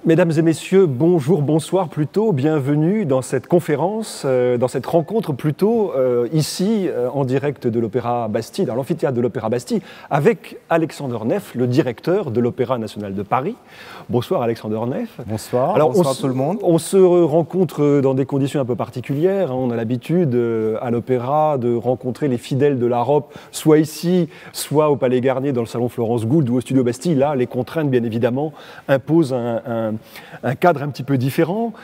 Mesdames et messieurs, bonjour, bonsoir plutôt, bienvenue dans cette conférence, dans cette rencontre plutôt ici en direct de l'Opéra Bastille, dans l'amphithéâtre de l'Opéra Bastille, avec Alexander Neff, le directeur de l'Opéra national de Paris. Bonsoir Alexander Neff. Bonsoir, bonsoir tout le monde. On se rencontre dans des conditions un peu particulières, hein. On a l'habitude à l'Opéra de rencontrer les fidèles de la ROP, soit ici, soit au Palais Garnier, dans le salon Florence Gould ou au Studio Bastille. Là, les contraintes, bien évidemment, imposent un cadre un petit peu différent.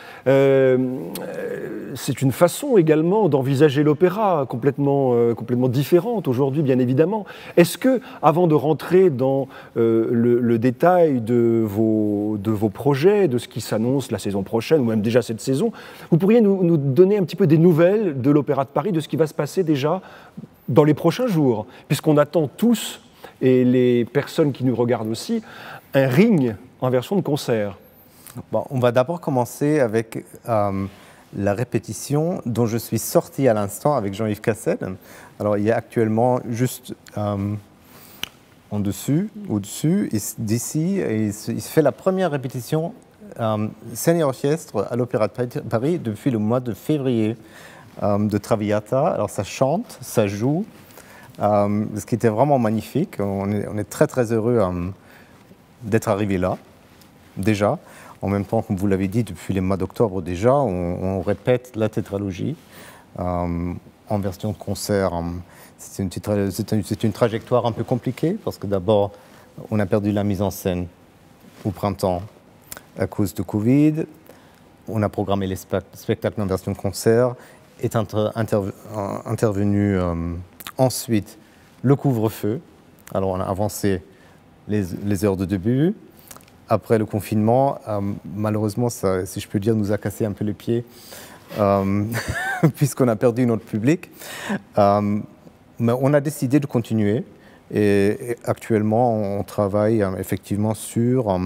C'est une façon également d'envisager l'opéra complètement différente aujourd'hui, bien évidemment. Est-ce que, avant de rentrer dans le détail de vos projets, de ce qui s'annonce la saison prochaine, ou même déjà cette saison, vous pourriez nous donner un petit peu des nouvelles de l'Opéra de Paris, de ce qui va se passer déjà dans les prochains jours, puisqu'on attend tous, et les personnes qui nous regardent aussi, un Ring en version de concert. Bon, on va d'abord commencer avec la répétition dont je suis sorti à l'instant avec Jean-Yves Cassel. Alors, il y a actuellement juste au-dessus, d'ici, il se fait la première répétition scène et orchestre à l'Opéra de Paris depuis le mois de février de Traviata. Alors, ça chante, ça joue, ce qui était vraiment magnifique. On est très, très heureux d'être arrivé là, déjà. En même temps, comme vous l'avez dit, depuis les mois d'octobre déjà, on répète la tétralogie en version de concert. C'est une trajectoire un peu compliquée parce que d'abord, on a perdu la mise en scène au printemps à cause de Covid. On a programmé les spectacles en version de concert. Est intervenu ensuite le couvre-feu. Alors, on a avancé les heures de début. Après le confinement, malheureusement, ça, si je peux dire, nous a cassé un peu les pieds, puisqu'on a perdu notre public. Mais on a décidé de continuer. Et actuellement, on travaille effectivement sur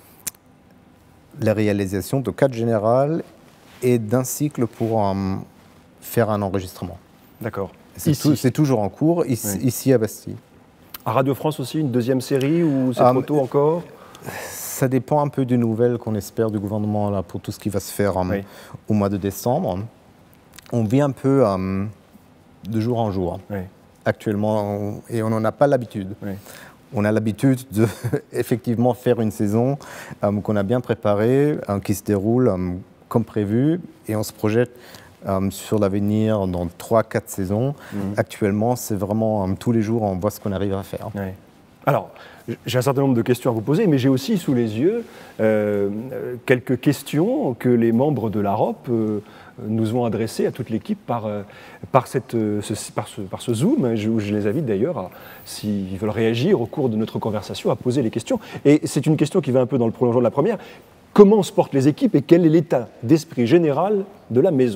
la réalisation de cadres généraux et d'un cycle pour faire un enregistrement. D'accord. C'est toujours en cours, ici à Bastille. À Radio France aussi, une deuxième série ou c'est trop tôt encore ? Ça dépend un peu des nouvelles qu'on espère du gouvernement là, pour tout ce qui va se faire au mois de décembre. On vit un peu de jour en jour, actuellement, et on n'en a pas l'habitude. On a l'habitude de effectivement faire une saison qu'on a bien préparée, qui se déroule comme prévu, et on se projette sur l'avenir dans 3-4 saisons. Actuellement, c'est vraiment tous les jours, on voit ce qu'on arrive à faire. Alors, j'ai un certain nombre de questions à vous poser, mais j'ai aussi sous les yeux quelques questions que les membres de la ROP nous ont adressées à toute l'équipe par ce Zoom. Je les invite d'ailleurs, s'ils veulent réagir au cours de notre conversation, à poser les questions. Et c'est une question qui va un peu dans le prolongement de la première. Comment se portent les équipes et quel est l'état d'esprit général de la maison ?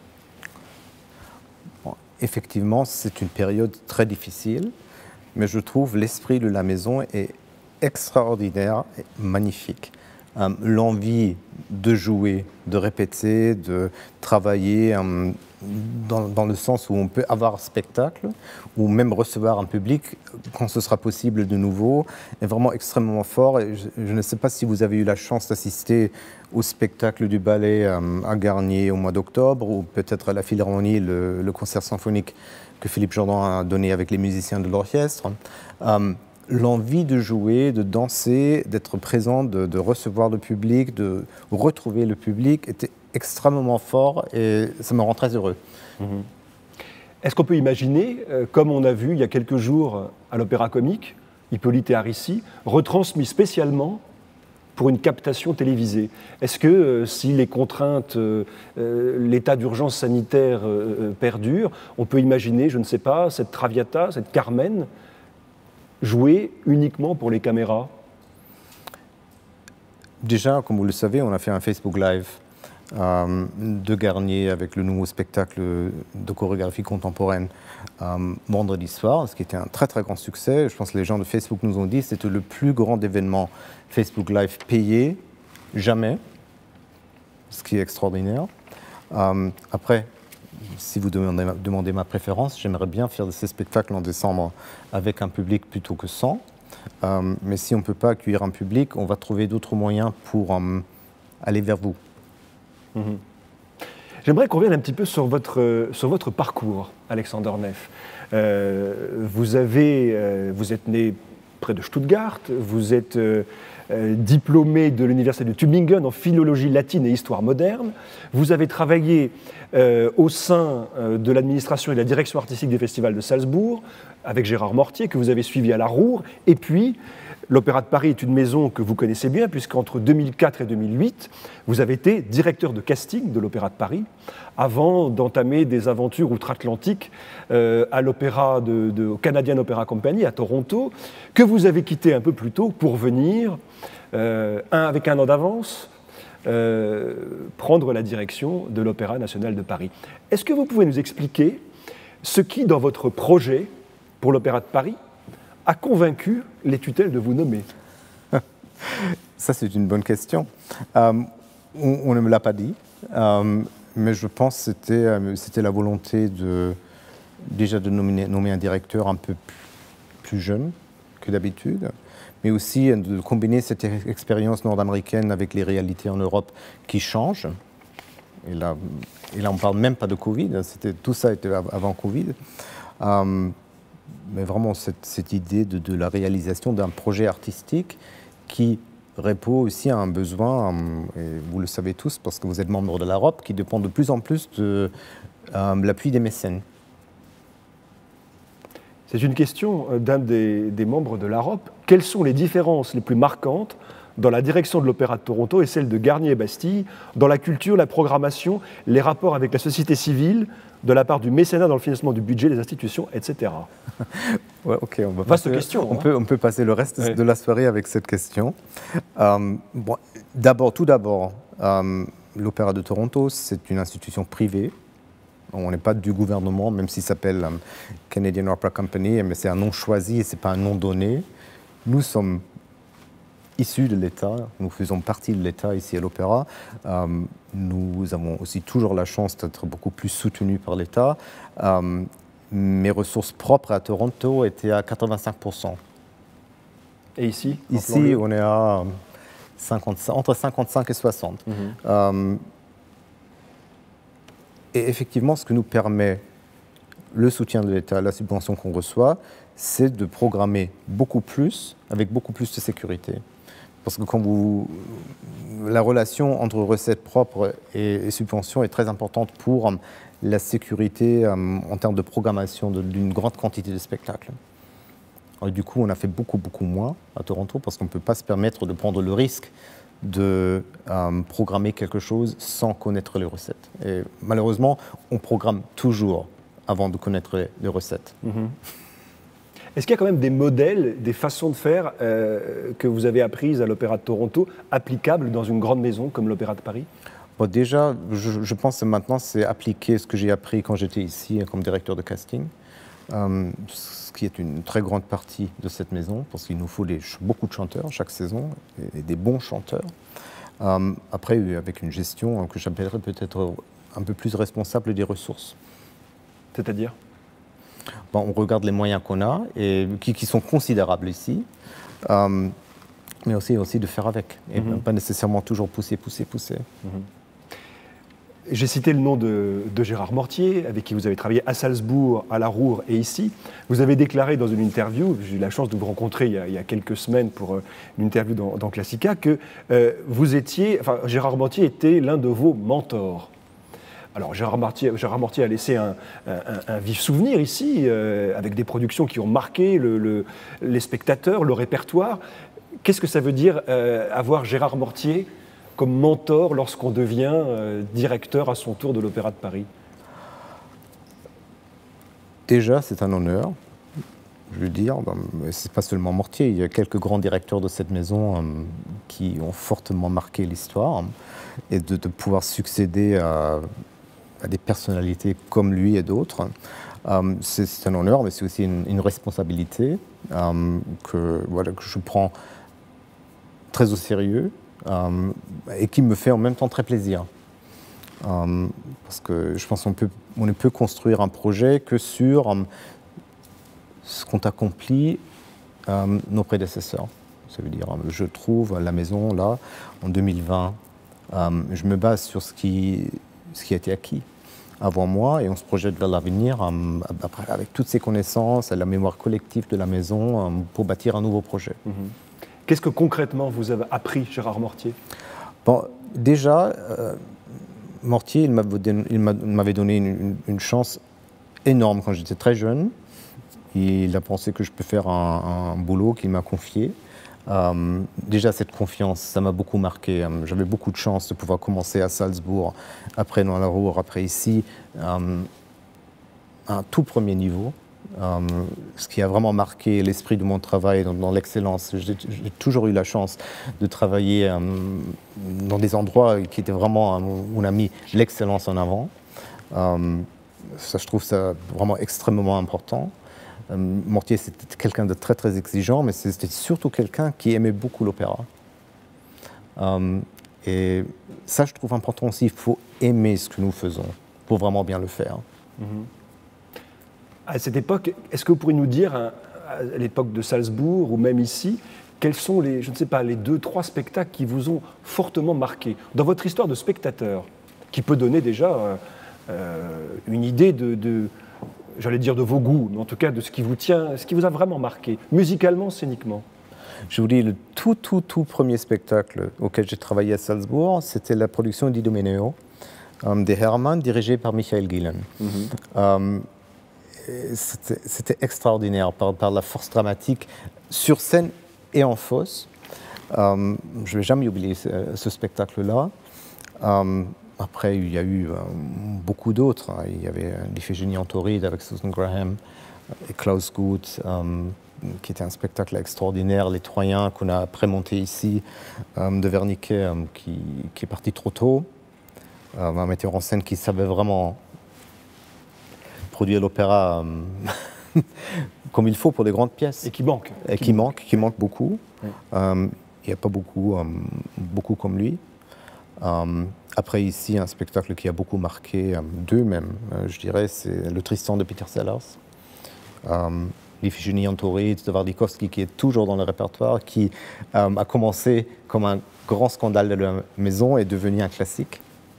Bon, effectivement, c'est une période très difficile. Mais je trouve l'esprit de la maison est extraordinaire et magnifique. L'envie de jouer, de répéter, de travailler dans le sens où on peut avoir un spectacle ou même recevoir un public quand ce sera possible de nouveau est vraiment extrêmement fort. Et je ne sais pas si vous avez eu la chance d'assister au spectacle du ballet à Garnier au mois d'octobre ou peut-être à la Philharmonie, le concert symphonique que Philippe Jordan a donné avec les musiciens de l'orchestre. L'envie de jouer, de danser, d'être présent, de recevoir le public, de retrouver le public était extrêmement fort et ça me rend très heureux. Est-ce qu'on peut imaginer, comme on a vu il y a quelques jours à l'Opéra Comique, Hippolyte et Aricie, retransmis spécialement pour une captation télévisée? Est-ce que si les contraintes, l'état d'urgence sanitaire perdure, on peut imaginer, je ne sais pas, cette Traviata, cette Carmen, jouée uniquement pour les caméras? Déjà, comme vous le savez, on a fait un Facebook Live de Garnier avec le nouveau spectacle de chorégraphie contemporaine vendredi soir, ce qui était un très très grand succès. Je pense que les gens de Facebook nous ont dit que c'était le plus grand événement Facebook Live payé jamais, ce qui est extraordinaire. Après, si vous demandez ma préférence, j'aimerais bien faire ces spectacles en décembre avec un public plutôt que sans. Mais si on ne peut pas accueillir un public, on va trouver d'autres moyens pour aller vers vous. J'aimerais qu'on revienne un petit peu sur votre parcours, Alexander Neff. Vous êtes né près de Stuttgart, vous êtes diplômé de l'université de Tübingen en philologie latine et histoire moderne. Vous avez travaillé au sein de l'administration et de la direction artistique des festivals de Salzbourg avec Gérard Mortier, que vous avez suivi à la Roure. Et puis, l'Opéra de Paris est une maison que vous connaissez bien, puisqu'entre 2004 et 2008, vous avez été directeur de casting de l'Opéra de Paris, avant d'entamer des aventures outre-Atlantique à l'opéra au Canadian Opera Company à Toronto, que vous avez quitté un peu plus tôt pour venir, avec un an d'avance, prendre la direction de l'Opéra national de Paris. Est-ce que vous pouvez nous expliquer ce qui, dans votre projet pour l'Opéra de Paris, a convaincu les tutelles de vous nommer? Ça, c'est une bonne question. On ne me l'a pas dit, mais je pense que c'était la volonté déjà de nommer un directeur un peu plus jeune que d'habitude, mais aussi de combiner cette expérience nord-américaine avec les réalités en Europe qui changent. Et là on ne parle même pas de Covid, tout ça était avant Covid. Mais vraiment cette idée de la réalisation d'un projet artistique qui répond aussi à un besoin, et vous le savez tous parce que vous êtes membre de l'Europe, qui dépend de plus en plus de l'appui des mécènes. C'est une question d'un des membres de l'Europe. Quelles sont les différences les plus marquantes dans la direction de l'Opéra de Toronto et celle de Garnier et Bastille, dans la culture, la programmation, les rapports avec la société civile, de la part du mécénat dans le financement du budget des institutions, etc. Ouais, ok, vaste question. On peut passer le reste de la soirée avec cette question. Tout d'abord, l'Opéra de Toronto, c'est une institution privée. On n'est pas du gouvernement, même s'il s'appelle Canadian Opera Company, mais c'est un nom choisi et ce n'est pas un nom donné. Nous sommes issus de l'État, nous faisons partie de l'État ici à l'Opéra. Nous avons aussi toujours la chance d'être beaucoup plus soutenus par l'État. Mes ressources propres à Toronto étaient à 85%. Et ici? Ici, on est à entre 55 et 60. Et effectivement, ce que nous permet le soutien de l'État, la subvention qu'on reçoit, c'est de programmer beaucoup plus, avec beaucoup plus de sécurité. Parce que la relation entre recettes propres et subventions est très importante pour la sécurité en termes de programmation d'une grande quantité de spectacles. Alors, du coup, on a fait beaucoup moins à Toronto parce qu'on ne peut pas se permettre de prendre le risque de programmer quelque chose sans connaître les recettes. Et malheureusement, on programme toujours avant de connaître les recettes. Est-ce qu'il y a quand même des modèles, des façons de faire que vous avez apprises à l'Opéra de Toronto, applicables dans une grande maison comme l'Opéra de Paris? Bon, déjà, je pense que maintenant, c'est appliquer ce que j'ai appris quand j'étais ici comme directeur de casting, ce qui est une très grande partie de cette maison, parce qu'il nous faut beaucoup de chanteurs chaque saison, et des bons chanteurs. Après, avec une gestion que j'appellerais peut-être un peu plus responsable des ressources. C'est-à-dire? On regarde les moyens qu'on a, et qui sont considérables ici, mais aussi de faire avec, et pas nécessairement toujours pousser. J'ai cité le nom de Gérard Mortier, avec qui vous avez travaillé à Salzbourg, à la Roure et ici. Vous avez déclaré dans une interview, j'ai eu la chance de vous rencontrer il y a quelques semaines pour une interview dans Classica, que Gérard Mortier était l'un de vos mentors. Alors Gérard Mortier a laissé un vif souvenir ici, avec des productions qui ont marqué les spectateurs, le répertoire. Qu'est-ce que ça veut dire avoir Gérard Mortier comme mentor lorsqu'on devient directeur à son tour de l'Opéra de Paris? Déjà, c'est un honneur. Je veux dire, c'est pas seulement Mortier, il y a quelques grands directeurs de cette maison qui ont fortement marqué l'histoire, et de pouvoir succéder à des personnalités comme lui et d'autres, c'est un honneur, mais c'est aussi une responsabilité que je prends très au sérieux et qui me fait en même temps très plaisir. Parce que je pense qu'on ne peut construire un projet que sur ce qu'ont accompli nos prédécesseurs. Ça veut dire, je trouve la maison là, en 2020, Je me base sur ce qui a été acquis avant moi et on se projette vers l'avenir avec toutes ces connaissances et la mémoire collective de la maison pour bâtir un nouveau projet. Qu'est-ce que concrètement vous avez appris, Gérard Mortier? Bon, déjà, Mortier, il m'avait donné une chance énorme quand j'étais très jeune. Il a pensé que je peux faire un boulot qu'il m'a confié. Déjà, cette confiance, ça m'a beaucoup marqué. J'avais beaucoup de chance de pouvoir commencer à Salzbourg, après dans la Ruhr, après ici, à un tout premier niveau. Ce qui a vraiment marqué l'esprit de mon travail dans l'excellence. J'ai toujours eu la chance de travailler dans des endroits qui étaient vraiment où on a mis l'excellence en avant. Ça, je trouve ça vraiment extrêmement important. Mortier, c'était quelqu'un de très très exigeant, mais c'était surtout quelqu'un qui aimait beaucoup l'opéra. Et ça, je trouve important aussi. Il faut aimer ce que nous faisons pour vraiment bien le faire. À cette époque, est-ce que vous pourriez nous dire, à l'époque de Salzbourg ou même ici, quels sont les, je ne sais pas, les 2-3 spectacles qui vous ont fortement marqué dans votre histoire de spectateur, qui peut donner déjà une idée j'allais dire de vos goûts, mais en tout cas de ce qui vous tient, ce qui vous a vraiment marqué, musicalement, scéniquement? Je vous dis, le tout premier spectacle auquel j'ai travaillé à Salzbourg, c'était la production d'Idomeneo, des Hermann, dirigée par Michael Gillen. C'était extraordinaire par la force dramatique sur scène et en fosse. Je ne vais jamais oublier ce spectacle-là. Après, il y a eu beaucoup d'autres. Il y avait l'Iphigénie en Tauride avec Susan Graham et Klaus Guth, qui était un spectacle extraordinaire. Les Troyens qu'on a prémonté ici, de Wernicke, qui est parti trop tôt. Un metteur en scène qui savait vraiment produire l'opéra comme il faut pour des grandes pièces. Et qui manque. Et qui manque beaucoup. Oui. Il n'y a pas beaucoup comme lui. Après ici, un spectacle qui a beaucoup marqué, deux même, je dirais, c'est le Tristan de Peter Sellers. L'Iphigénie en Tauride de Warlikowski, qui est toujours dans le répertoire, qui a commencé comme un grand scandale de la maison et est devenu un classique.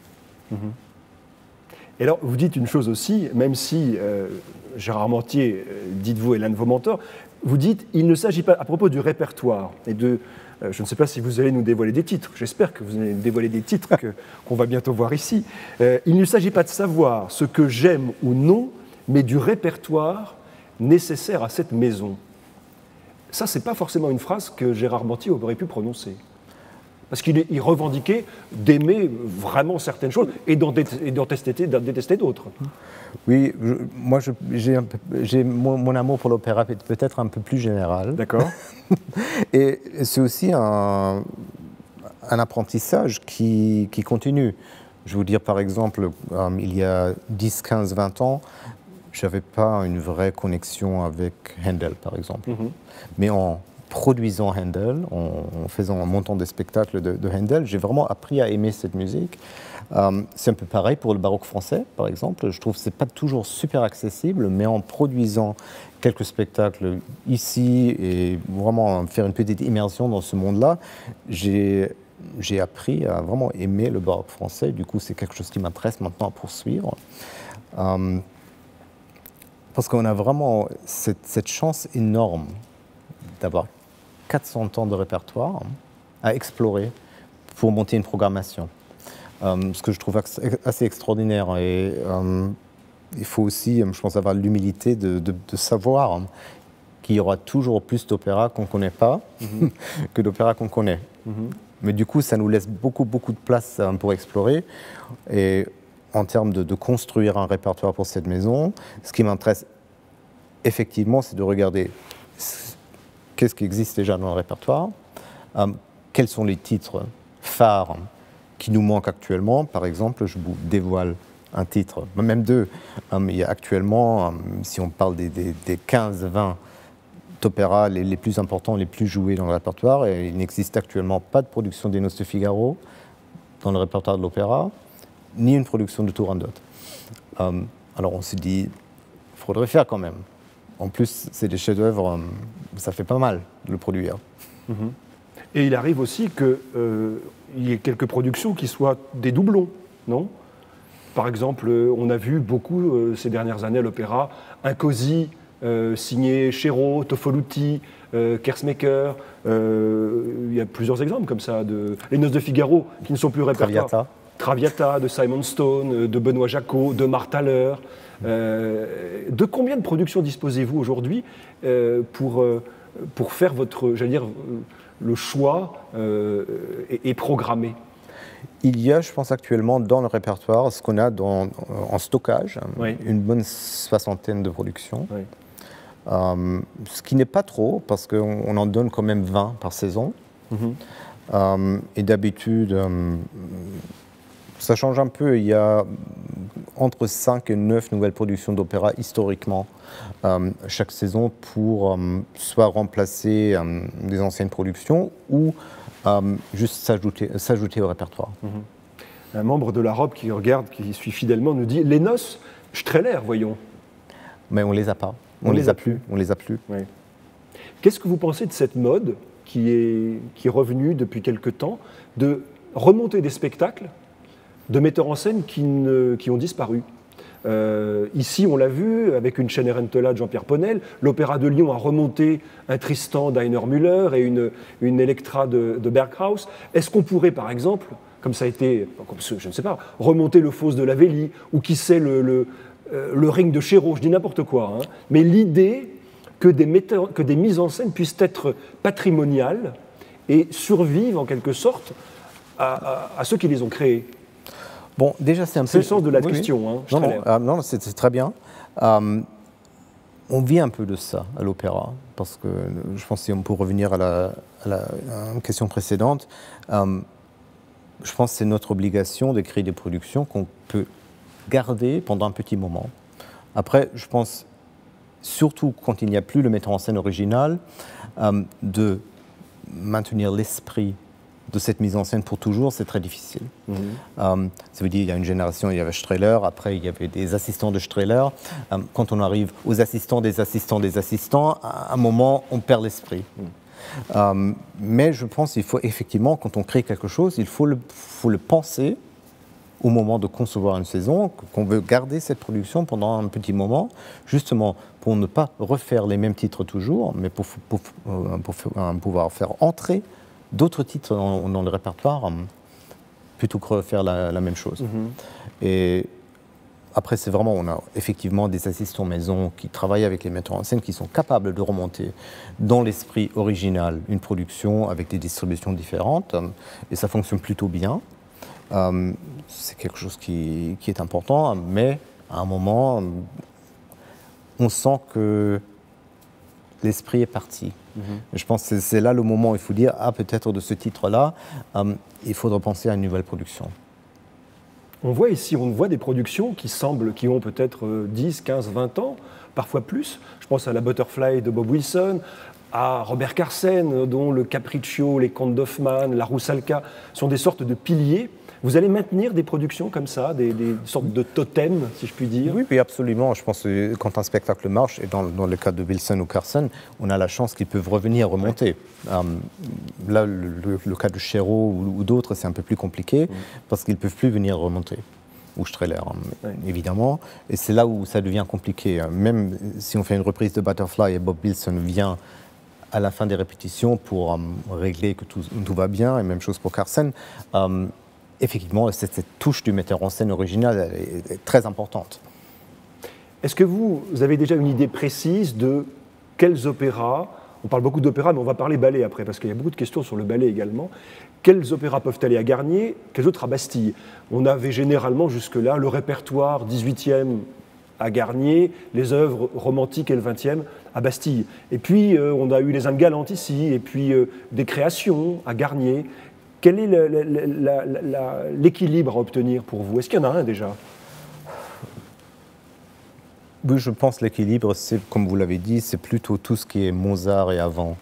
Et alors, vous dites une chose aussi, même si Gérard Mortier, dites-vous, est l'un de vos mentors, vous dites, il ne s'agit pas, à propos du répertoire et de... je ne sais pas si vous allez nous dévoiler des titres, j'espère que vous allez nous dévoiler des titres qu'on va bientôt voir ici. Il ne s'agit pas de savoir ce que j'aime ou non, mais du répertoire nécessaire à cette maison. Ça, ce n'est pas forcément une phrase que Gérard Mortier aurait pu prononcer. Parce qu'il revendiquait d'aimer vraiment certaines choses et d'en détester d'autres. Oui, mon amour pour l'opéra est peut-être un peu plus général. D'accord. Et c'est aussi un apprentissage qui continue. Je vais vous dire, par exemple, il y a 10, 15, 20 ans, je n'avais pas une vraie connexion avec Handel, par exemple. Mais en produisant Handel, en montant des spectacles de Handel, j'ai vraiment appris à aimer cette musique. C'est un peu pareil pour le baroque français, par exemple. Je trouve que ce n'est pas toujours super accessible, mais en produisant quelques spectacles ici et vraiment faire une petite immersion dans ce monde-là, j'ai appris à vraiment aimer le baroque français. Du coup, c'est quelque chose qui m'intéresse maintenant à poursuivre. Parce qu'on a vraiment cette chance énorme d'avoir 400 ans de répertoire à explorer pour monter une programmation. Ce que je trouve assez extraordinaire. Et il faut aussi, je pense, avoir l'humilité de savoir qu'il y aura toujours plus d'opéras qu'on ne connaît pas que d'opéras qu'on connaît. Mais du coup, ça nous laisse beaucoup de place pour explorer. Et en termes de construire un répertoire pour cette maison, ce qui m'intéresse effectivement, c'est de regarder qu'est-ce qui existe déjà dans le répertoire, quels sont les titres phares qui nous manquent actuellement. Par exemple, je vous dévoile un titre, même deux. Il y a actuellement, si on parle des 15-20 opéras les plus importants, les plus joués dans le répertoire, et il n'existe actuellement pas de production des Noces de Figaro dans le répertoire de l'opéra, ni une production de Turandot. Alors on s'est dit, il faudrait faire quand même. En plus, c'est des chefs-d'œuvre, ça fait pas mal de le produire. Et il arrive aussi qu'il y ait quelques productions qui soient des doublons, non? Par exemple, on a vu beaucoup ces dernières années à l'opéra un cosy signé Chéreau, Toffolutti, Kersmaker. Il y a plusieurs exemples comme ça. Les Noces de Figaro qui ne sont plus répertoires. Traviata de Simon Stone, de Benoît Jacot, de Martha Haller. De combien de productions disposez-vous aujourd'hui pour faire votre, j'allais dire, le choix et programmer? Il y a, je pense, actuellement dans le répertoire ce qu'on a en stockage, oui. Une bonne 60aine de productions. Oui. Ce qui n'est pas trop, parce qu'on en donne quand même 20 par saison. Et d'habitude, ça change un peu. Il y a entre 5 et 9 nouvelles productions d'opéra historiquement chaque saison pour soit remplacer des anciennes productions ou juste s'ajouter au répertoire. Un membre de la robe qui regarde, qui suit fidèlement, nous dit « Les noces, Strehler, voyons ». Mais on ne les a pas. On les a plus. Oui. Qu'est-ce que vous pensez de cette mode qui est revenue depuis quelque temps de remonter des spectacles de metteurs en scène qui ont disparu? Ici, on l'a vu, avec une Cenerentola de Jean-Pierre Ponel, l'Opéra de Lyon a remonté un Tristan d'Heiner Müller et une Electra de Berghaus. Est-ce qu'on pourrait, par exemple, comme ça a été, je ne sais pas, remonter le Faust de Lavelli, ou qui sait le Ring de Chéreau, je dis n'importe quoi, hein, mais l'idée que des mises en scène puissent être patrimoniales et survivent en quelque sorte à ceux qui les ont créées. Bon, déjà, c'est le sens de la question. Oui. Non, c'est très bien. On vit un peu de ça à l'opéra, parce que je pense, si on peut revenir à la question précédente, je pense que c'est notre obligation de créer des productions qu'on peut garder pendant un petit moment. Après, je pense, surtout quand il n'y a plus le metteur en scène original, de maintenir l'esprit de cette mise en scène pour toujours, c'est très difficile. Ça veut dire qu'il y a une génération, il y avait Strehler, après il y avait des assistants de Strehler. Quand on arrive aux assistants des assistants, à un moment, on perd l'esprit. Mais je pense qu'il faut effectivement, quand on crée quelque chose, il faut le penser au moment de concevoir une saison, qu'on veut garder cette production pendant un petit moment, justement pour ne pas refaire les mêmes titres toujours, mais pour pouvoir faire entrer d'autres titres dans le répertoire, plutôt que refaire la même chose. Et après, c'est vraiment, on a effectivement des assistants maison qui travaillent avec les metteurs en scène, qui sont capables de remonter dans l'esprit original une production avec des distributions différentes, et ça fonctionne plutôt bien. C'est quelque chose qui est important, mais à un moment, on sent que l'esprit est parti. Je pense que c'est là le moment où il faut dire, peut-être de ce titre-là, il faudra penser à une nouvelle production. On voit ici, des productions qui ont peut-être 10, 15, 20 ans, parfois plus. Je pense à la Butterfly de Bob Wilson, à Robert Carsen, dont le Capriccio, les Contes d'Hoffmann, la Roussalka sont des sortes de piliers. Vous allez maintenir des productions comme ça, des sortes de totems, si je puis dire? Oui, absolument. Je pense que quand un spectacle marche, et dans le cas de Wilson ou Carsen, on a la chance qu'ils peuvent remonter. Là, le cas de Chéreau ou d'autres, c'est un peu plus compliqué, parce qu'ils ne peuvent plus venir remonter. Ou Strehler, évidemment. Et c'est là où ça devient compliqué. Même si on fait une reprise de Butterfly et Bob Wilson vient à la fin des répétitions pour régler que tout va bien, et même chose pour Carsen, effectivement, cette touche du metteur en scène original est très importante. Est-ce que vous avez déjà une idée précise de quels opéras, on parle beaucoup d'opéras, mais on va parler ballet après, parce qu'il y a beaucoup de questions sur le ballet également, quels opéras peuvent aller à Garnier, quels autres à Bastille? On avait généralement jusque-là le répertoire 18e à Garnier, les œuvres romantiques et le 20e à Bastille. Et puis on a eu les Indes galantes ici, et puis des créations à Garnier. Quel est l'équilibre à obtenir pour vous? Est-ce qu'il y en a un déjà? Oui, je pense que l'équilibre, c'est, comme vous l'avez dit, c'est plutôt tout ce qui est Mozart et avant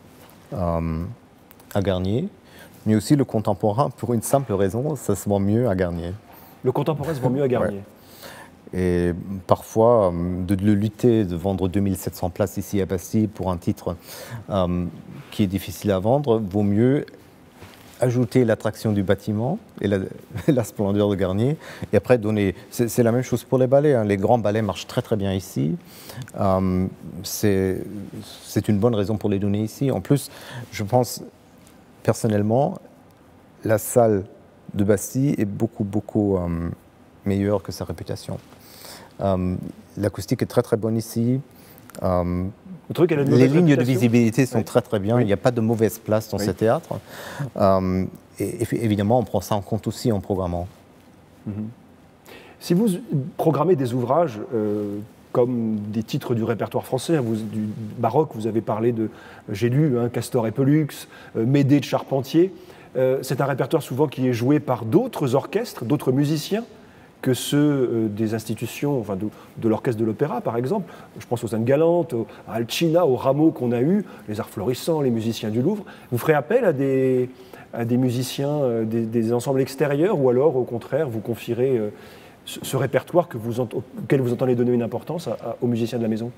à Garnier, mais aussi le contemporain, pour une simple raison, ça se vend mieux à Garnier. Le contemporain se vend mieux à Garnier. Et parfois, de lutter, de vendre 2700 places ici à Bastille pour un titre qui est difficile à vendre, vaut mieux ajouter l'attraction du bâtiment et la splendeur de Garnier, et après donner... C'est la même chose pour les ballets, hein. Les grands ballets marchent très très bien ici. C'est une bonne raison pour les donner ici. En plus, je pense personnellement, la salle de Bastille est beaucoup meilleure que sa réputation. L'acoustique est très très bonne ici. Les lignes de visibilité sont très très bien, il n'y a pas de mauvaise place dans ce théâtre. Et évidemment, on prend ça en compte aussi en programmant. Si vous programmez des ouvrages comme des titres du répertoire français, du baroque, vous avez parlé de, j'ai lu, Castor et Pollux, Médée de Charpentier, c'est un répertoire souvent qui est joué par d'autres orchestres, d'autres musiciens, que ceux des institutions, enfin de l'orchestre de l'opéra par exemple. Je pense aux Sainte-Galante, à Alcina, aux Rameaux qu'on a eus, les Arts Florissants, les musiciens du Louvre. Vous ferez appel à des musiciens des ensembles extérieurs, ou alors au contraire vous confierez ce répertoire auquel vous entendez donner une importance aux musiciens de la maison?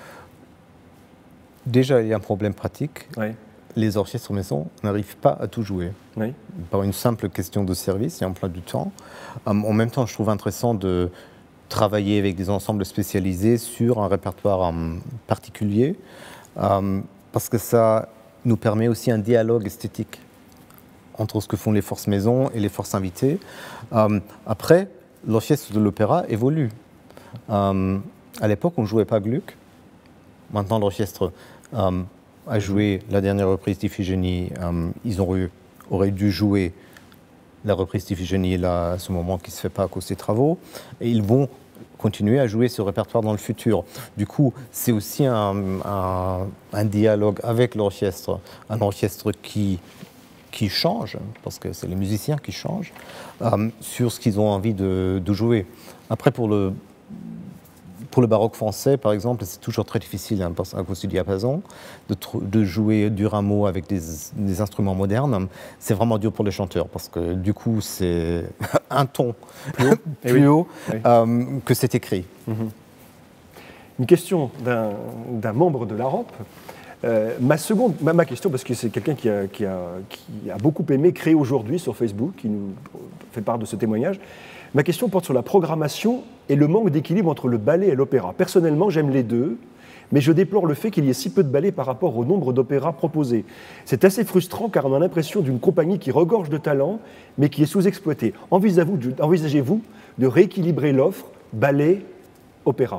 Déjà, il y a un problème pratique. Oui. Les orchestres maison n'arrivent pas à tout jouer. Oui. Par une simple question de service et emploi du temps. En même temps, je trouve intéressant de travailler avec des ensembles spécialisés sur un répertoire particulier, parce que ça nous permet aussi un dialogue esthétique entre ce que font les forces maison et les forces invitées. Après, l'orchestre de l'opéra évolue. À l'époque, on ne jouait pas Gluck. Maintenant, l'orchestre a joué la dernière reprise d'Iphigénie. Ils auraient dû jouer la reprise d'Iphigénie là, à ce moment qui ne se fait pas à cause des travaux. Et ils vont continuer à jouer ce répertoire dans le futur. Du coup, c'est aussi un dialogue avec l'orchestre, un orchestre qui change, parce que c'est les musiciens qui changent, sur ce qu'ils ont envie de jouer. Après, pour le baroque français, par exemple, c'est toujours très difficile, à cause du diapason, de jouer du rameau avec des instruments modernes. C'est vraiment dur pour les chanteurs, parce que du coup, c'est un ton plus haut que c'est écrit. Une question d'un membre de l'AROP. Ma question, parce que c'est quelqu'un qui a beaucoup aimé créer aujourd'hui sur Facebook, qui nous fait part de ce témoignage. Ma question porte sur la programmation et le manque d'équilibre entre le ballet et l'opéra. Personnellement, j'aime les deux, mais je déplore le fait qu'il y ait si peu de ballets par rapport au nombre d'opéras proposés. C'est assez frustrant car on a l'impression d'une compagnie qui regorge de talent, mais qui est sous-exploitée. Envisagez-vous de rééquilibrer l'offre ballet-opéra?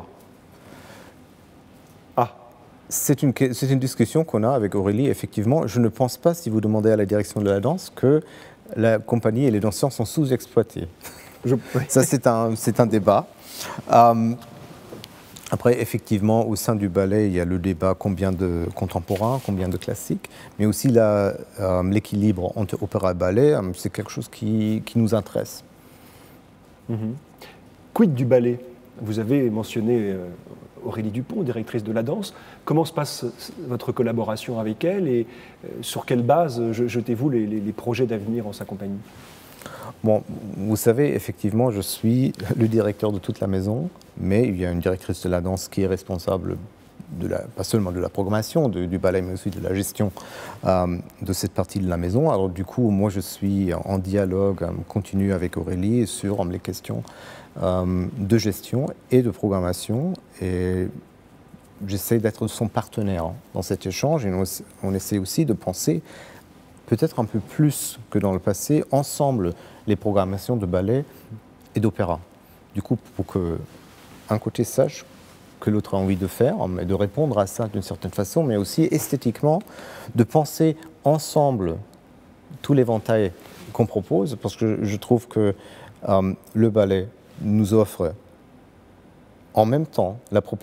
C'est une discussion qu'on a avec Aurélie, effectivement. Je ne pense pas, si vous demandez à la direction de la danse, que la compagnie et les danseurs sont sous-exploités. Ça, c'est un débat. Après, effectivement, au sein du ballet, il y a le débat combien de contemporains, combien de classiques, mais aussi l'équilibre entre opéra et ballet, c'est quelque chose qui nous intéresse. Quid du ballet? Vous avez mentionné Aurélie Dupont, directrice de la danse. Comment se passe votre collaboration avec elle et sur quelle base jetez-vous les projets d'avenir en sa compagnie? Bon, vous savez, effectivement, je suis le directeur de toute la maison, mais il y a une directrice de la danse qui est responsable pas seulement de la programmation du ballet, mais aussi de la gestion de cette partie de la maison. Alors du coup, moi, je suis en dialogue continu avec Aurélie sur les questions de gestion et de programmation, et j'essaie d'être son partenaire dans cet échange, et on essaie aussi de penser peut-être un peu plus que dans le passé, ensemble, les programmations de ballet et d'opéra. Du coup, pour qu'un côté sache que l'autre a envie de faire, et de répondre à ça d'une certaine façon, mais aussi esthétiquement, de penser ensemble tout l'éventail qu'on propose, parce que je trouve que le ballet nous offre en même temps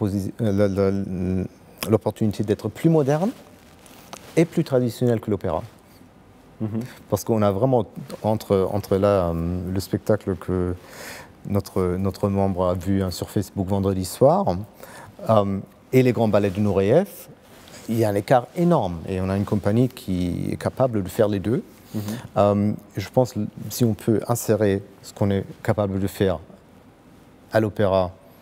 l'opportunité d'être plus moderne et plus traditionnel que l'opéra. Parce qu'on a vraiment, entre là, le spectacle que notre membre a vu sur Facebook vendredi soir, et les grands ballets de Nureyev, il y a un écart énorme. Et on a une compagnie qui est capable de faire les deux. Je pense que si on peut insérer ce qu'on est capable de faire à l'opéra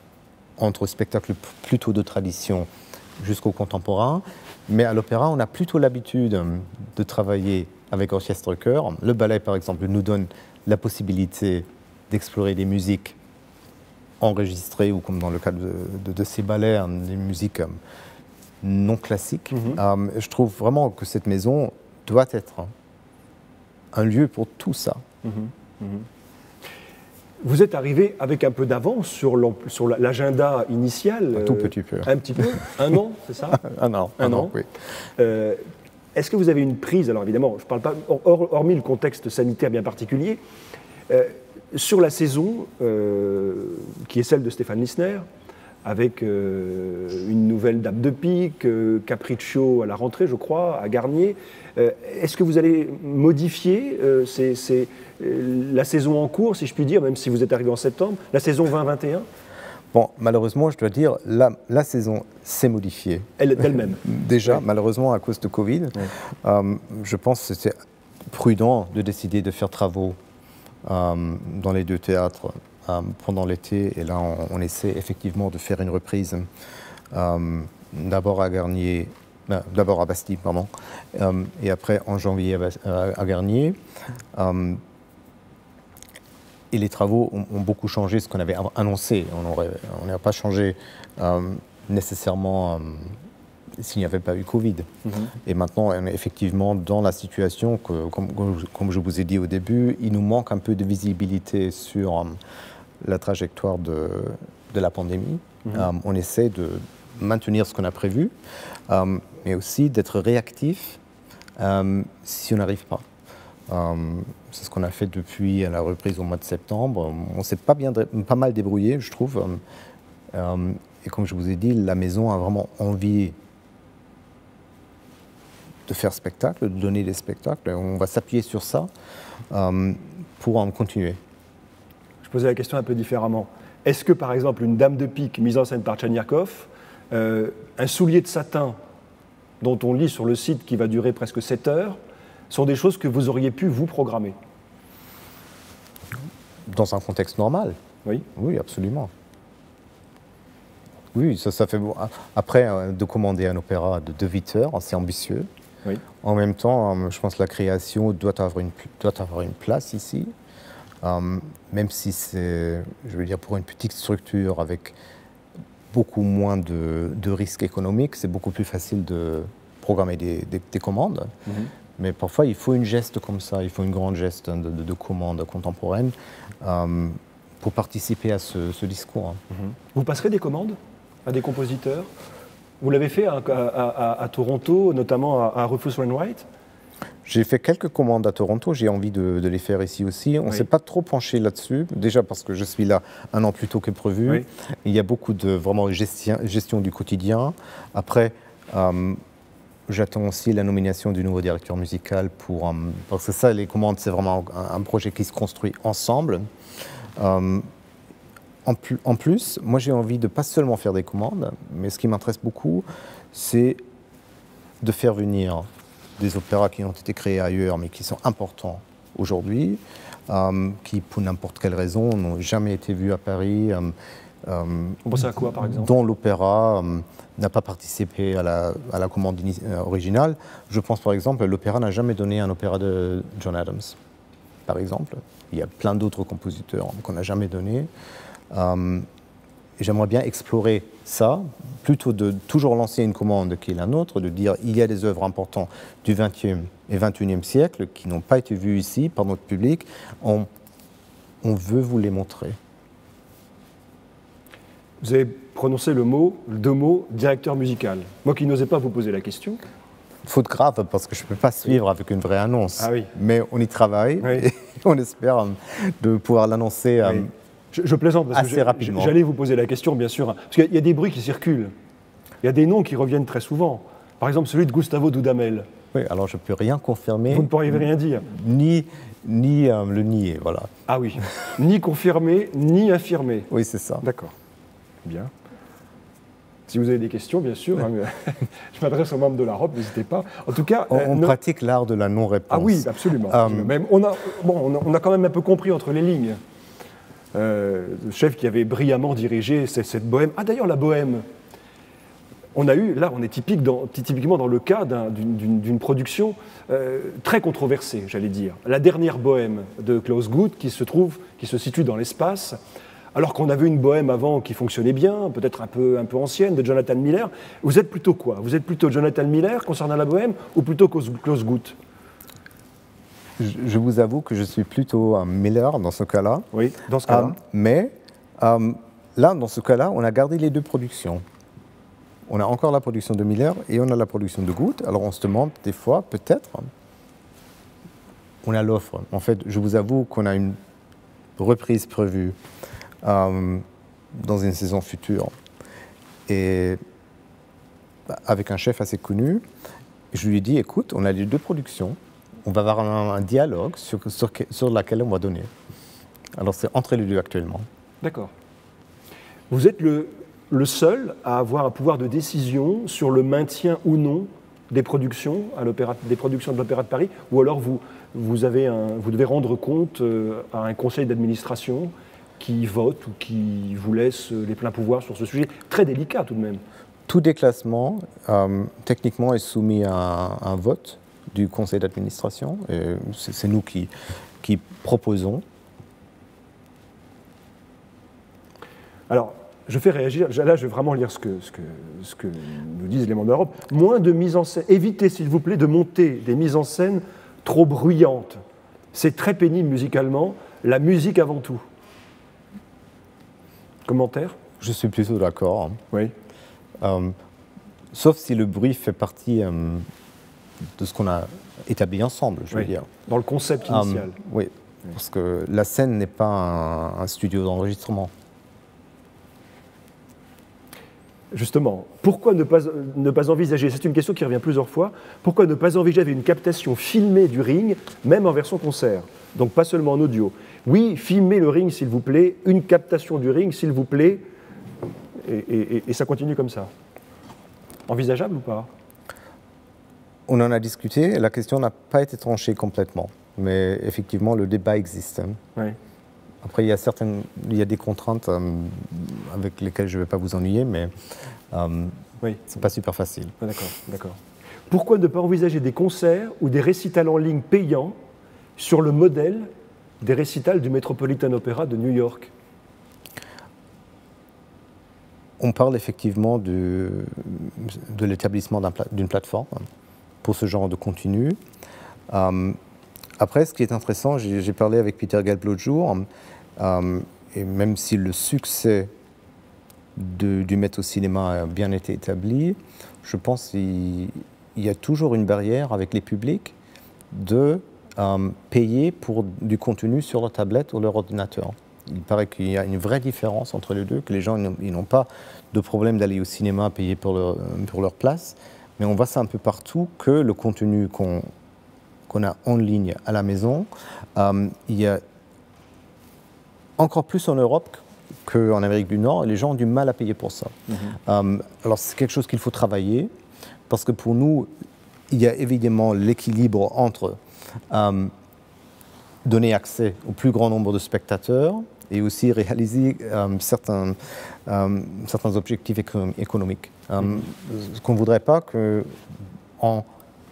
entre spectacles plutôt de tradition jusqu'au contemporain. Mais à l'opéra, on a plutôt l'habitude de travailler avec orchestre-chœur. Le ballet, par exemple, nous donne la possibilité d'explorer des musiques enregistrées, ou comme dans le cas de ces ballets, des musiques non classiques. Je trouve vraiment que cette maison doit être un lieu pour tout ça. Vous êtes arrivé avec un peu d'avance sur l'agenda initial. Un tout petit peu. Un petit peu. Un an, c'est ça? Un an, oui. Est-ce que vous avez une prise, alors évidemment, je ne parle pas, hormis le contexte sanitaire bien particulier, sur la saison qui est celle de Stéphane Lissner, avec une nouvelle Dame de pique, Capriccio à la rentrée, je crois, à Garnier. Est-ce que vous allez modifier la saison en cours, si je puis dire, même si vous êtes arrivé en septembre, la saison 2021? Bon, malheureusement, je dois dire, la saison s'est modifiée. D'elle-même. Déjà, malheureusement, à cause de Covid. Je pense que c'était prudent de décider de faire travaux dans les deux théâtres pendant l'été. Et là, on essaie effectivement de faire une reprise. D'abord à Garnier, d'abord à Bastille, pardon, et après en janvier à Garnier. Et les travaux ont beaucoup changé ce qu'on avait annoncé. On n'aurait pas changé nécessairement s'il n'y avait pas eu Covid. Et maintenant, on est effectivement dans la situation que, comme je vous ai dit au début, il nous manque un peu de visibilité sur la trajectoire de la pandémie. On essaie de maintenir ce qu'on a prévu, mais aussi d'être réactif si on n'arrive pas. C'est ce qu'on a fait depuis la reprise au mois de septembre. On s'est pas mal débrouillé, je trouve. Et comme je vous ai dit, la maison a vraiment envie de faire spectacle, de donner des spectacles. On va s'appuyer sur ça pour en continuer. Je posais la question un peu différemment. Est-ce que, par exemple, une Dame de pique mise en scène par Tcherniakov, un soulier de satin dont on lit sur le site qui va durer presque 7 heures, sont des choses que vous auriez pu vous programmer? Dans un contexte normal? Oui. Oui, absolument. Oui, ça fait... Après, de commander un opéra de 8 heures, c'est ambitieux. Oui. En même temps, je pense que la création doit avoir une place ici. Même si c'est, je veux dire, pour une petite structure avec beaucoup moins de risques économiques, c'est beaucoup plus facile de programmer des commandes. Mais parfois, il faut une geste comme ça, il faut une grande geste de commande contemporaine pour participer à ce discours. Vous passerez des commandes à des compositeurs? Vous l'avez fait à Toronto, notamment à Rufus Wainwright? J'ai fait quelques commandes à Toronto, j'ai envie de les faire ici aussi. On ne s'est pas trop penché là-dessus, déjà parce que je suis là un an plus tôt que prévu. Oui. Il y a beaucoup de vraiment gestion du quotidien. Après, j'attends aussi la nomination du nouveau directeur musical parce que ça, les commandes, c'est vraiment un projet qui se construit ensemble. En plus, moi j'ai envie de pas seulement faire des commandes, mais ce qui m'intéresse beaucoup, c'est de faire venir des opéras qui ont été créés ailleurs, mais qui sont importants aujourd'hui, qui, pour n'importe quelle raison, n'ont jamais été vus à Paris. On pense à quoi, par exemple? Dont l'opéra n'a pas participé à la commande originale. Je pense, par exemple, l'opéra n'a jamais donné un opéra de John Adams, par exemple. Il y a plein d'autres compositeurs qu'on n'a jamais donné. J'aimerais bien explorer ça, plutôt de toujours lancer une commande qui est la nôtre, de dire il y a des œuvres importantes du XXe et XXIe siècle qui n'ont pas été vues ici par notre public. On veut vous les montrer. Vous avez prononcé deux mots, directeur musical. Moi qui n'osais pas vous poser la question. Faute grave, parce que je ne peux pas suivre avec une vraie annonce. Ah oui. Mais on y travaille et on espère de pouvoir l'annoncer. Oui. Je plaisante parce que j'allais vous poser la question, bien sûr, parce qu'il y a des bruits qui circulent. Il y a des noms qui reviennent très souvent. Par exemple, celui de Gustavo Dudamel. Oui, alors je ne peux rien confirmer. Vous ne pourriez rien dire. Ni le nier, voilà. Ah oui, ni confirmer, ni affirmer. Oui, c'est ça. D'accord. Bien. Si vous avez des questions, bien sûr, je m'adresse aux membres de la ROP, n'hésitez pas. En tout cas, on pratique l'art de la non-réponse. Ah oui, absolument. Même, on a quand même un peu compris entre les lignes. chef qui avait brillamment dirigé cette bohème. Ah d'ailleurs, la bohème, on a eu, là on est typiquement dans le cas d'une production très controversée, j'allais dire. La dernière bohème de Klaus Guth qui se situe dans l'espace, alors qu'on avait une bohème avant qui fonctionnait bien, peut-être un peu ancienne, de Jonathan Miller. Vous êtes plutôt quoi? Vous êtes plutôt Jonathan Miller concernant la bohème ou plutôt Klaus Guth? Je vous avoue que je suis plutôt un Miller dans ce cas-là. Oui, dans ce cas-là. Mais là, dans ce cas-là, on a gardé les deux productions. On a encore la production de Miller et on a la production de Guth. Alors on se demande des fois, peut-être, on a l'offre. En fait, je vous avoue qu'on a une reprise prévue dans une saison future. Et avec un chef assez connu, je lui ai dit, écoute, on a les deux productions, on va avoir un dialogue sur laquelle on va donner. Alors c'est entre les deux actuellement. D'accord. Vous êtes le seul à avoir un pouvoir de décision sur le maintien ou non des productions de l'Opéra de Paris, ou alors vous devez rendre compte à un conseil d'administration qui vote ou qui vous laisse les pleins pouvoirs sur ce sujet très délicat tout de même. Tout déclassement, techniquement, est soumis à un vote du conseil d'administration. C'est nous qui proposons. Alors, je fais réagir, là je vais vraiment lire ce que nous disent les membres de l'Europe. Moins de mise en scène, évitez s'il vous plaît de monter des mises en scène trop bruyantes. C'est très pénible musicalement, la musique avant tout. Commentaire? Je suis plutôt d'accord. Oui. Sauf si le bruit fait partie de ce qu'on a établi ensemble, je veux dire. Dans le concept initial. Oui, parce que la scène n'est pas un studio d'enregistrement. Justement, pourquoi ne pas envisager, c'est une question qui revient plusieurs fois, pourquoi ne pas envisager une captation filmée du ring, même en version concert, donc pas seulement en audio. Oui, filmez le ring s'il vous plaît, une captation du ring s'il vous plaît, et ça continue comme ça. Envisageable ou pas? On en a discuté, la question n'a pas été tranchée complètement, mais effectivement le débat existe. Oui. Après, il y a des contraintes avec lesquelles je ne vais pas vous ennuyer, mais oui. Ce n'est pas super facile. Ah, d'accord. Pourquoi ne pas envisager des concerts ou des récitals en ligne payants sur le modèle des récitals du Metropolitan Opera de New York? On parle effectivement de l'établissement d'une plateforme pour ce genre de contenu. Après, ce qui est intéressant, j'ai parlé avec Peter Gelb l'autre jour, et même si le succès du mettre au cinéma a bien été établi, je pense qu'il y a toujours une barrière avec les publics de payer pour du contenu sur leur tablette ou leur ordinateur. Il paraît qu'il y a une vraie différence entre les deux, que les gens n'ont pas de problème d'aller au cinéma payer pour leur place, mais on voit ça un peu partout, que le contenu qu'on a en ligne à la maison, il y a encore plus en Europe qu'en Amérique du Nord, et les gens ont du mal à payer pour ça. Alors c'est quelque chose qu'il faut travailler, parce que pour nous, il y a évidemment l'équilibre entre donner accès au plus grand nombre de spectateurs et aussi réaliser certains objectifs économiques. Ce qu'on ne voudrait pas, qu'en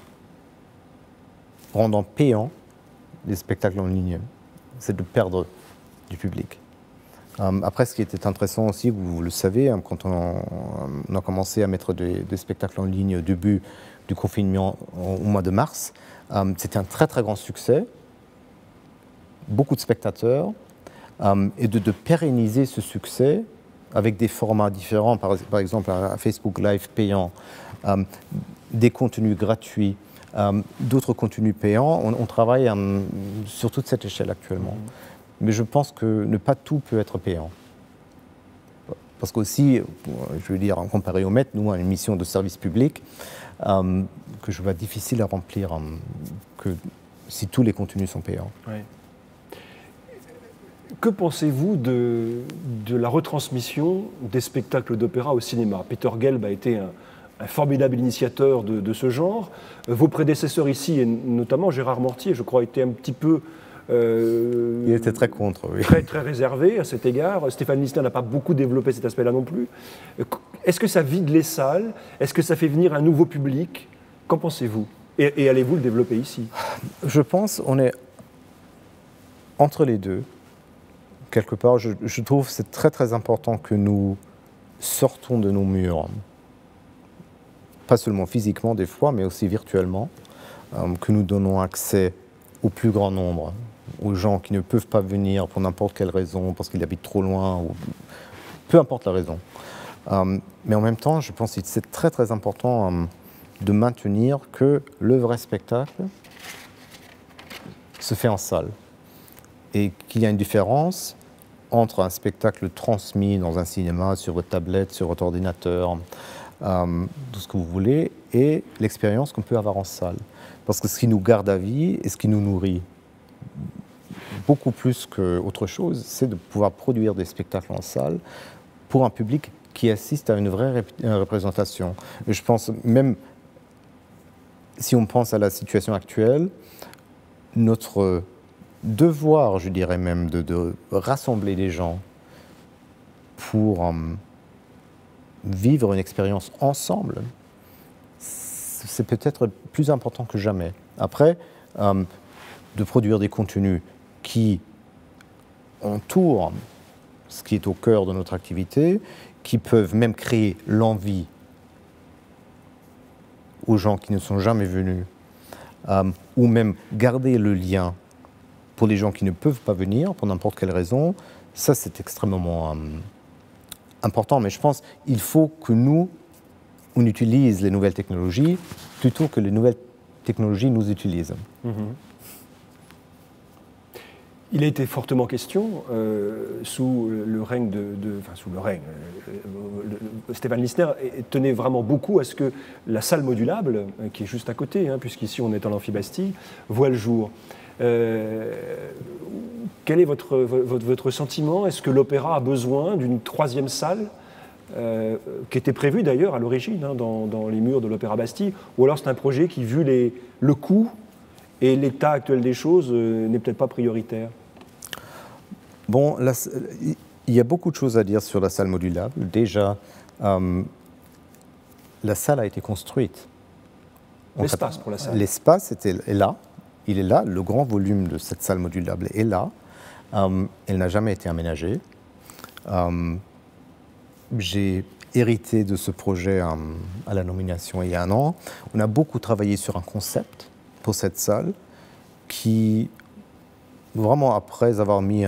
rendant payant les spectacles en ligne, c'est de perdre du public. Après, ce qui était intéressant aussi, vous le savez, quand on a commencé à mettre des spectacles en ligne au début du confinement au mois de mars, c'était un très très grand succès, beaucoup de spectateurs, et de pérenniser ce succès avec des formats différents, par exemple un Facebook Live payant, des contenus gratuits, d'autres contenus payants. On travaille sur toute cette échelle actuellement. Mais je pense que ne pas tout peut être payant. Parce qu'aussi, je veux dire, comparé au Met, nous, on a une mission de service public que je vois difficile à remplir que si tous les contenus sont payants. Oui. Que pensez-vous de la retransmission des spectacles d'opéra au cinéma? Peter Gelb a été un formidable initiateur de ce genre. Vos prédécesseurs ici, et notamment Gérard Mortier, je crois, étaient un petit peu Il était très contre, oui. Très, très réservé à cet égard. Stéphane Listner n'a pas beaucoup développé cet aspect-là non plus. Est-ce que ça vide les salles? Est-ce que ça fait venir un nouveau public? Qu'en pensez-vous? Et allez-vous le développer ici? Je pense qu'on est entre les deux. Quelque part, je trouve que c'est très très important que nous sortons de nos murs. Pas seulement physiquement des fois, mais aussi virtuellement. Que nous donnons accès au plus grand nombre, aux gens qui ne peuvent pas venir pour n'importe quelle raison, parce qu'ils habitent trop loin, ou peu importe la raison. Mais en même temps, je pense que c'est très très important de maintenir que le vrai spectacle se fait en salle. Et qu'il y a une différence entre un spectacle transmis dans un cinéma, sur votre tablette, sur votre ordinateur, tout ce que vous voulez, et l'expérience qu'on peut avoir en salle. Parce que ce qui nous garde à vie et ce qui nous nourrit, beaucoup plus qu'autre chose, c'est de pouvoir produire des spectacles en salle pour un public qui assiste à une vraie représentation. Et je pense, même si on pense à la situation actuelle, notre devoir, je dirais même, de rassembler les gens pour vivre une expérience ensemble, c'est peut-être plus important que jamais. Après, de produire des contenus qui entourent ce qui est au cœur de notre activité, qui peuvent même créer l'envie aux gens qui ne sont jamais venus, ou même garder le lien pour les gens qui ne peuvent pas venir, pour n'importe quelle raison, ça c'est extrêmement important. Mais je pense qu'il faut que nous, on utilise les nouvelles technologies plutôt que les nouvelles technologies nous utilisent. Il a été fortement question, sous le règne Stéphane Listner tenait vraiment beaucoup à ce que la salle modulable, qui est juste à côté, puisqu'ici on est en l'Amphibastille, voit le jour. Quel est votre sentiment? Est-ce que l'opéra a besoin d'une troisième salle, qui était prévue d'ailleurs à l'origine dans les murs de l'Opéra Bastille, ou alors c'est un projet qui, vu le coût et l'état actuel des choses, n'est peut-être pas prioritaire? Bon, il y a beaucoup de choses à dire sur la salle modulable. Déjà, la salle a été construite. L'espace pour la salle. L'espace est là. Il est là. Le grand volume de cette salle modulable est là. Elle n'a jamais été aménagée. J'ai hérité de ce projet à la nomination il y a un an. On a beaucoup travaillé sur un concept pour cette salle qui, vraiment après avoir mis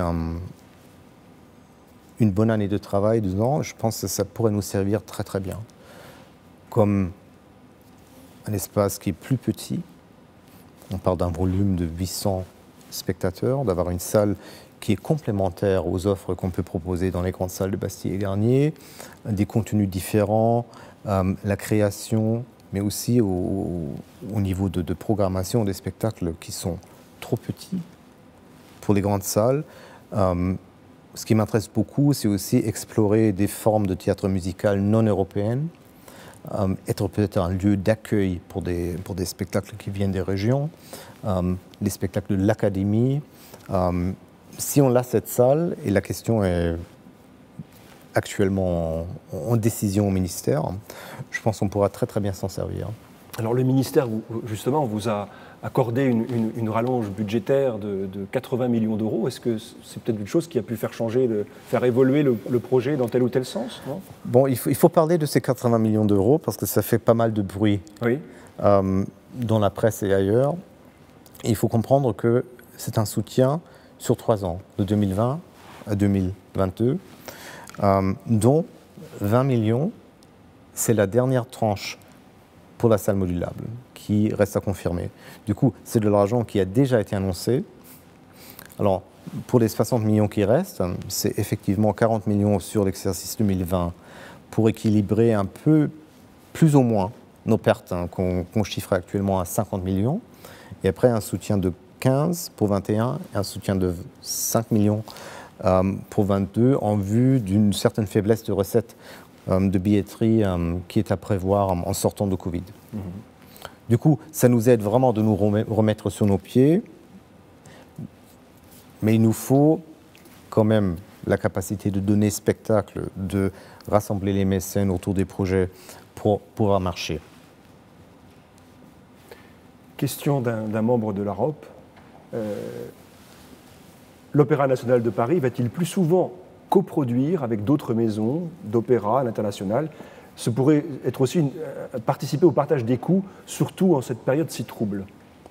une bonne année de travail dedans, je pense que ça pourrait nous servir très très bien. Comme un espace qui est plus petit, on parle d'un volume de 800 spectateurs, d'avoir une salle qui est complémentaire aux offres qu'on peut proposer dans les grandes salles de Bastille et Garnier, des contenus différents, la création, mais aussi au niveau de programmation des spectacles qui sont trop petits pour les grandes salles. Ce qui m'intéresse beaucoup, c'est aussi explorer des formes de théâtre musical non européennes, être peut-être un lieu d'accueil pour des spectacles qui viennent des régions, les spectacles de l'Académie. Si on a cette salle, et la question est actuellement en décision au ministère, je pense qu'on pourra très très bien s'en servir. Alors le ministère, justement, vous a accordé une rallonge budgétaire de 80 millions d'euros. Est-ce que c'est peut-être une chose qui a pu faire changer, faire évoluer le projet dans tel ou tel sens, non? Bon, il faut parler de ces 80 millions d'euros parce que ça fait pas mal de bruit, oui, dans la presse et ailleurs. Et il faut comprendre que c'est un soutien sur 3 ans, de 2020 à 2022, dont 20 millions, c'est la dernière tranche pour la salle modulable, qui reste à confirmer. Du coup, c'est de l'argent qui a déjà été annoncé. Alors, pour les 60 millions qui restent, c'est effectivement 40 millions sur l'exercice 2020 pour équilibrer un peu, plus ou moins, nos pertes, qu'on chiffre actuellement à 50 millions. Et après, un soutien de 15 pour 21 et un soutien de 5 millions pour 22 en vue d'une certaine faiblesse de recettes de billetterie qui est à prévoir en sortant de Covid. Du coup, ça nous aide vraiment de nous remettre sur nos pieds. Mais il nous faut quand même la capacité de donner spectacle, de rassembler les mécènes autour des projets pour pouvoir marcher. Question d'un membre de la ROP. L'Opéra national de Paris va-t-il plus souvent coproduire avec d'autres maisons d'opéra à l'international? Ce pourrait être aussi participer au partage des coûts, surtout en cette période si trouble.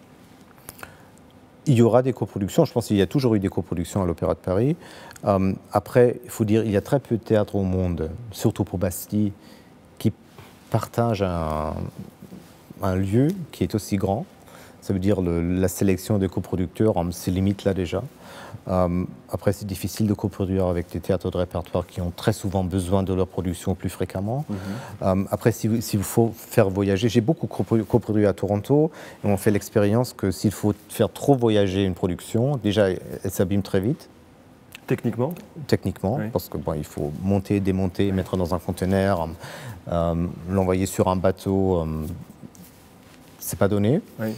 Il y aura des coproductions, je pense qu'il y a toujours eu des coproductions à l'Opéra de Paris. Après, il faut dire, il y a très peu de théâtres au monde, surtout pour Bastille, qui partagent un lieu qui est aussi grand. Ça veut dire la sélection des coproducteurs se limite là déjà. Après, c'est difficile de coproduire avec des théâtres de répertoire qui ont très souvent besoin de leur production plus fréquemment. Après, s'il faut faire voyager, j'ai beaucoup coproduit à Toronto et on fait l'expérience que s'il faut faire trop voyager une production, déjà, elle s'abîme très vite. Techniquement? Techniquement, oui. Parce que bon, il faut monter, démonter, oui. Mettre dans un conteneur, l'envoyer sur un bateau. C'est pas donné. Oui.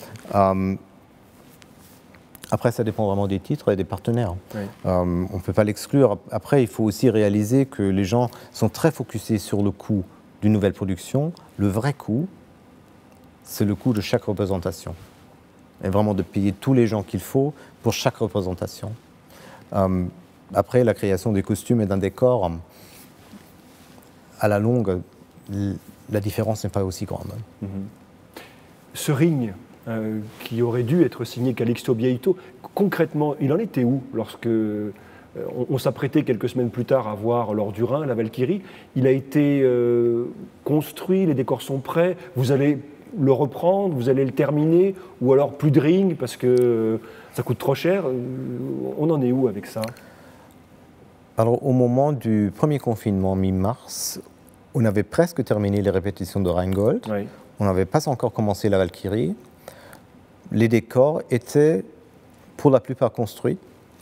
Après, ça dépend vraiment des titres et des partenaires. Oui. On ne peut pas l'exclure. Après, il faut aussi réaliser que les gens sont très focusés sur le coût d'une nouvelle production. Le vrai coût, c'est le coût de chaque représentation. Et vraiment de payer tous les gens qu'il faut pour chaque représentation. Après, la création des costumes et d'un décor, à la longue, la différence n'est pas aussi grande. Ce ring qui aurait dû être signé Calixto Bieito, concrètement, il en était où lorsque on s'apprêtait quelques semaines plus tard à voir L'Or du Rhin, la Valkyrie? Il a été construit, les décors sont prêts, vous allez le reprendre, vous allez le terminer, ou alors plus de ring parce que ça coûte trop cher? On en est où avec ça? Alors, au moment du premier confinement, mi-mars, on avait presque terminé les répétitions de Rheingold. Oui. On n'avait pas encore commencé la Valkyrie. Les décors étaient pour la plupart construits.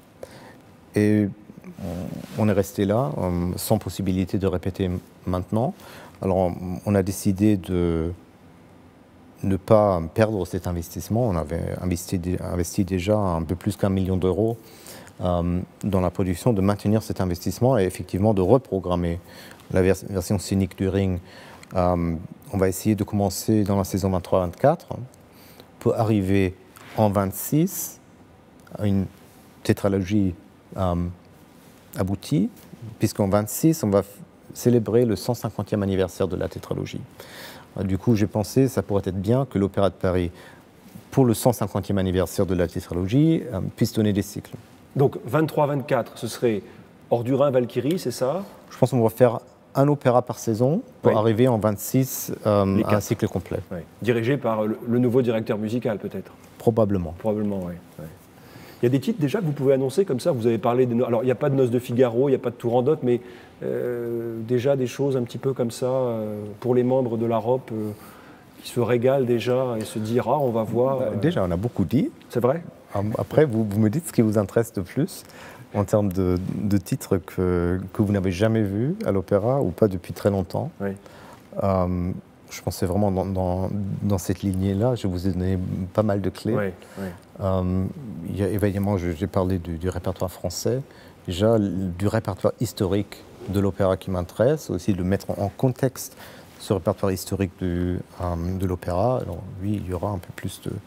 Et on est resté là, sans possibilité de répéter maintenant. Alors, on a décidé de ne pas perdre cet investissement. On avait investi déjà un peu plus d'1 million d'euros dans la production, de maintenir cet investissement et effectivement de reprogrammer la version scénique du ring. On va essayer de commencer dans la saison 23-24 pour arriver en 26 à une tétralogie aboutie, puisqu'en 26, on va célébrer le 150e anniversaire de la tétralogie. Du coup, j'ai pensé que ça pourrait être bien que l'Opéra de Paris, pour le 150e anniversaire de la tétralogie, puisse donner des cycles. Donc 23-24, ce serait Hors du Rhin, Valkyrie, c'est ça? Je pense qu'on va faire un opéra par saison pour arriver en 26 à un cycle complet. Oui. Dirigé par le nouveau directeur musical, peut-être? Probablement. Probablement, oui. Oui. Il y a des titres déjà que vous pouvez annoncer comme ça? Vous avez parlé de... Alors, il n'y a pas de Noces de Figaro, il n'y a pas de Turandot, mais déjà des choses un petit peu comme ça pour les membres de la ROP qui se régalent déjà et se disent « Ah, on va voir... » Déjà, on a beaucoup dit. C'est vrai? Après, vous me dites ce qui vous intéresse le plus en termes de titres que vous n'avez jamais vus à l'opéra ou pas depuis très longtemps. Oui. Je pensais vraiment dans cette lignée-là. Je vous ai donné pas mal de clés. Oui, oui. Évidemment, j'ai parlé du répertoire français. Déjà, du répertoire historique de l'opéra qui m'intéresse, aussi de mettre en contexte ce répertoire historique de l'opéra. Alors oui, il y aura un peu plus de...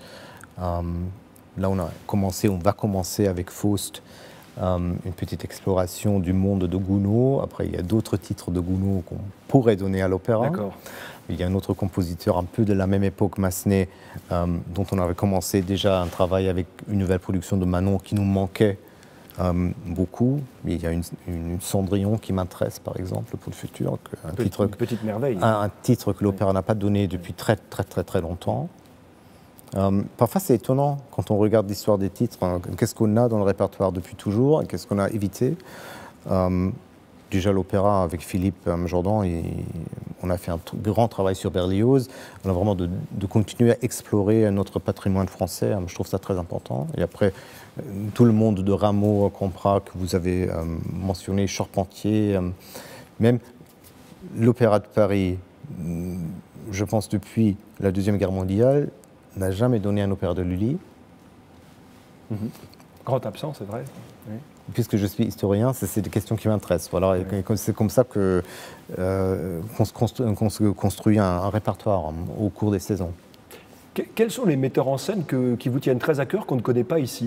là, on va commencer avec Faust, une petite exploration du monde de Gounod. Après, il y a d'autres titres de Gounod qu'on pourrait donner à l'opéra. Il y a un autre compositeur un peu de la même époque, Massenet, dont on avait commencé déjà un travail avec une nouvelle production de Manon qui nous manquait beaucoup. Il y a une Cendrillon qui m'intéresse, par exemple, pour le futur. Une petite merveille. Un titre que l'opéra n'a pas donné depuis très longtemps. Parfois, c'est étonnant quand on regarde l'histoire des titres. Qu'est-ce qu'on a dans le répertoire depuis toujours et qu'est-ce qu'on a évité? Déjà, l'opéra avec Philippe Jordan, on a fait un grand travail sur Berlioz. On a vraiment de continuer à explorer notre patrimoine français. Je trouve ça très important. Et après, tout le monde de Rameau, Comprat, que vous avez mentionné, Charpentier, même l'Opéra de Paris, je pense depuis la Deuxième Guerre mondiale, n'a jamais donné un opéra de Lully. Grand absent, c'est vrai. Oui. Puisque je suis historien, c'est des questions qui m'intéressent. Voilà, oui. C'est comme ça qu'on se construit un répertoire au cours des saisons. Quels sont les metteurs en scène qui vous tiennent très à cœur, qu'on ne connaît pas ici?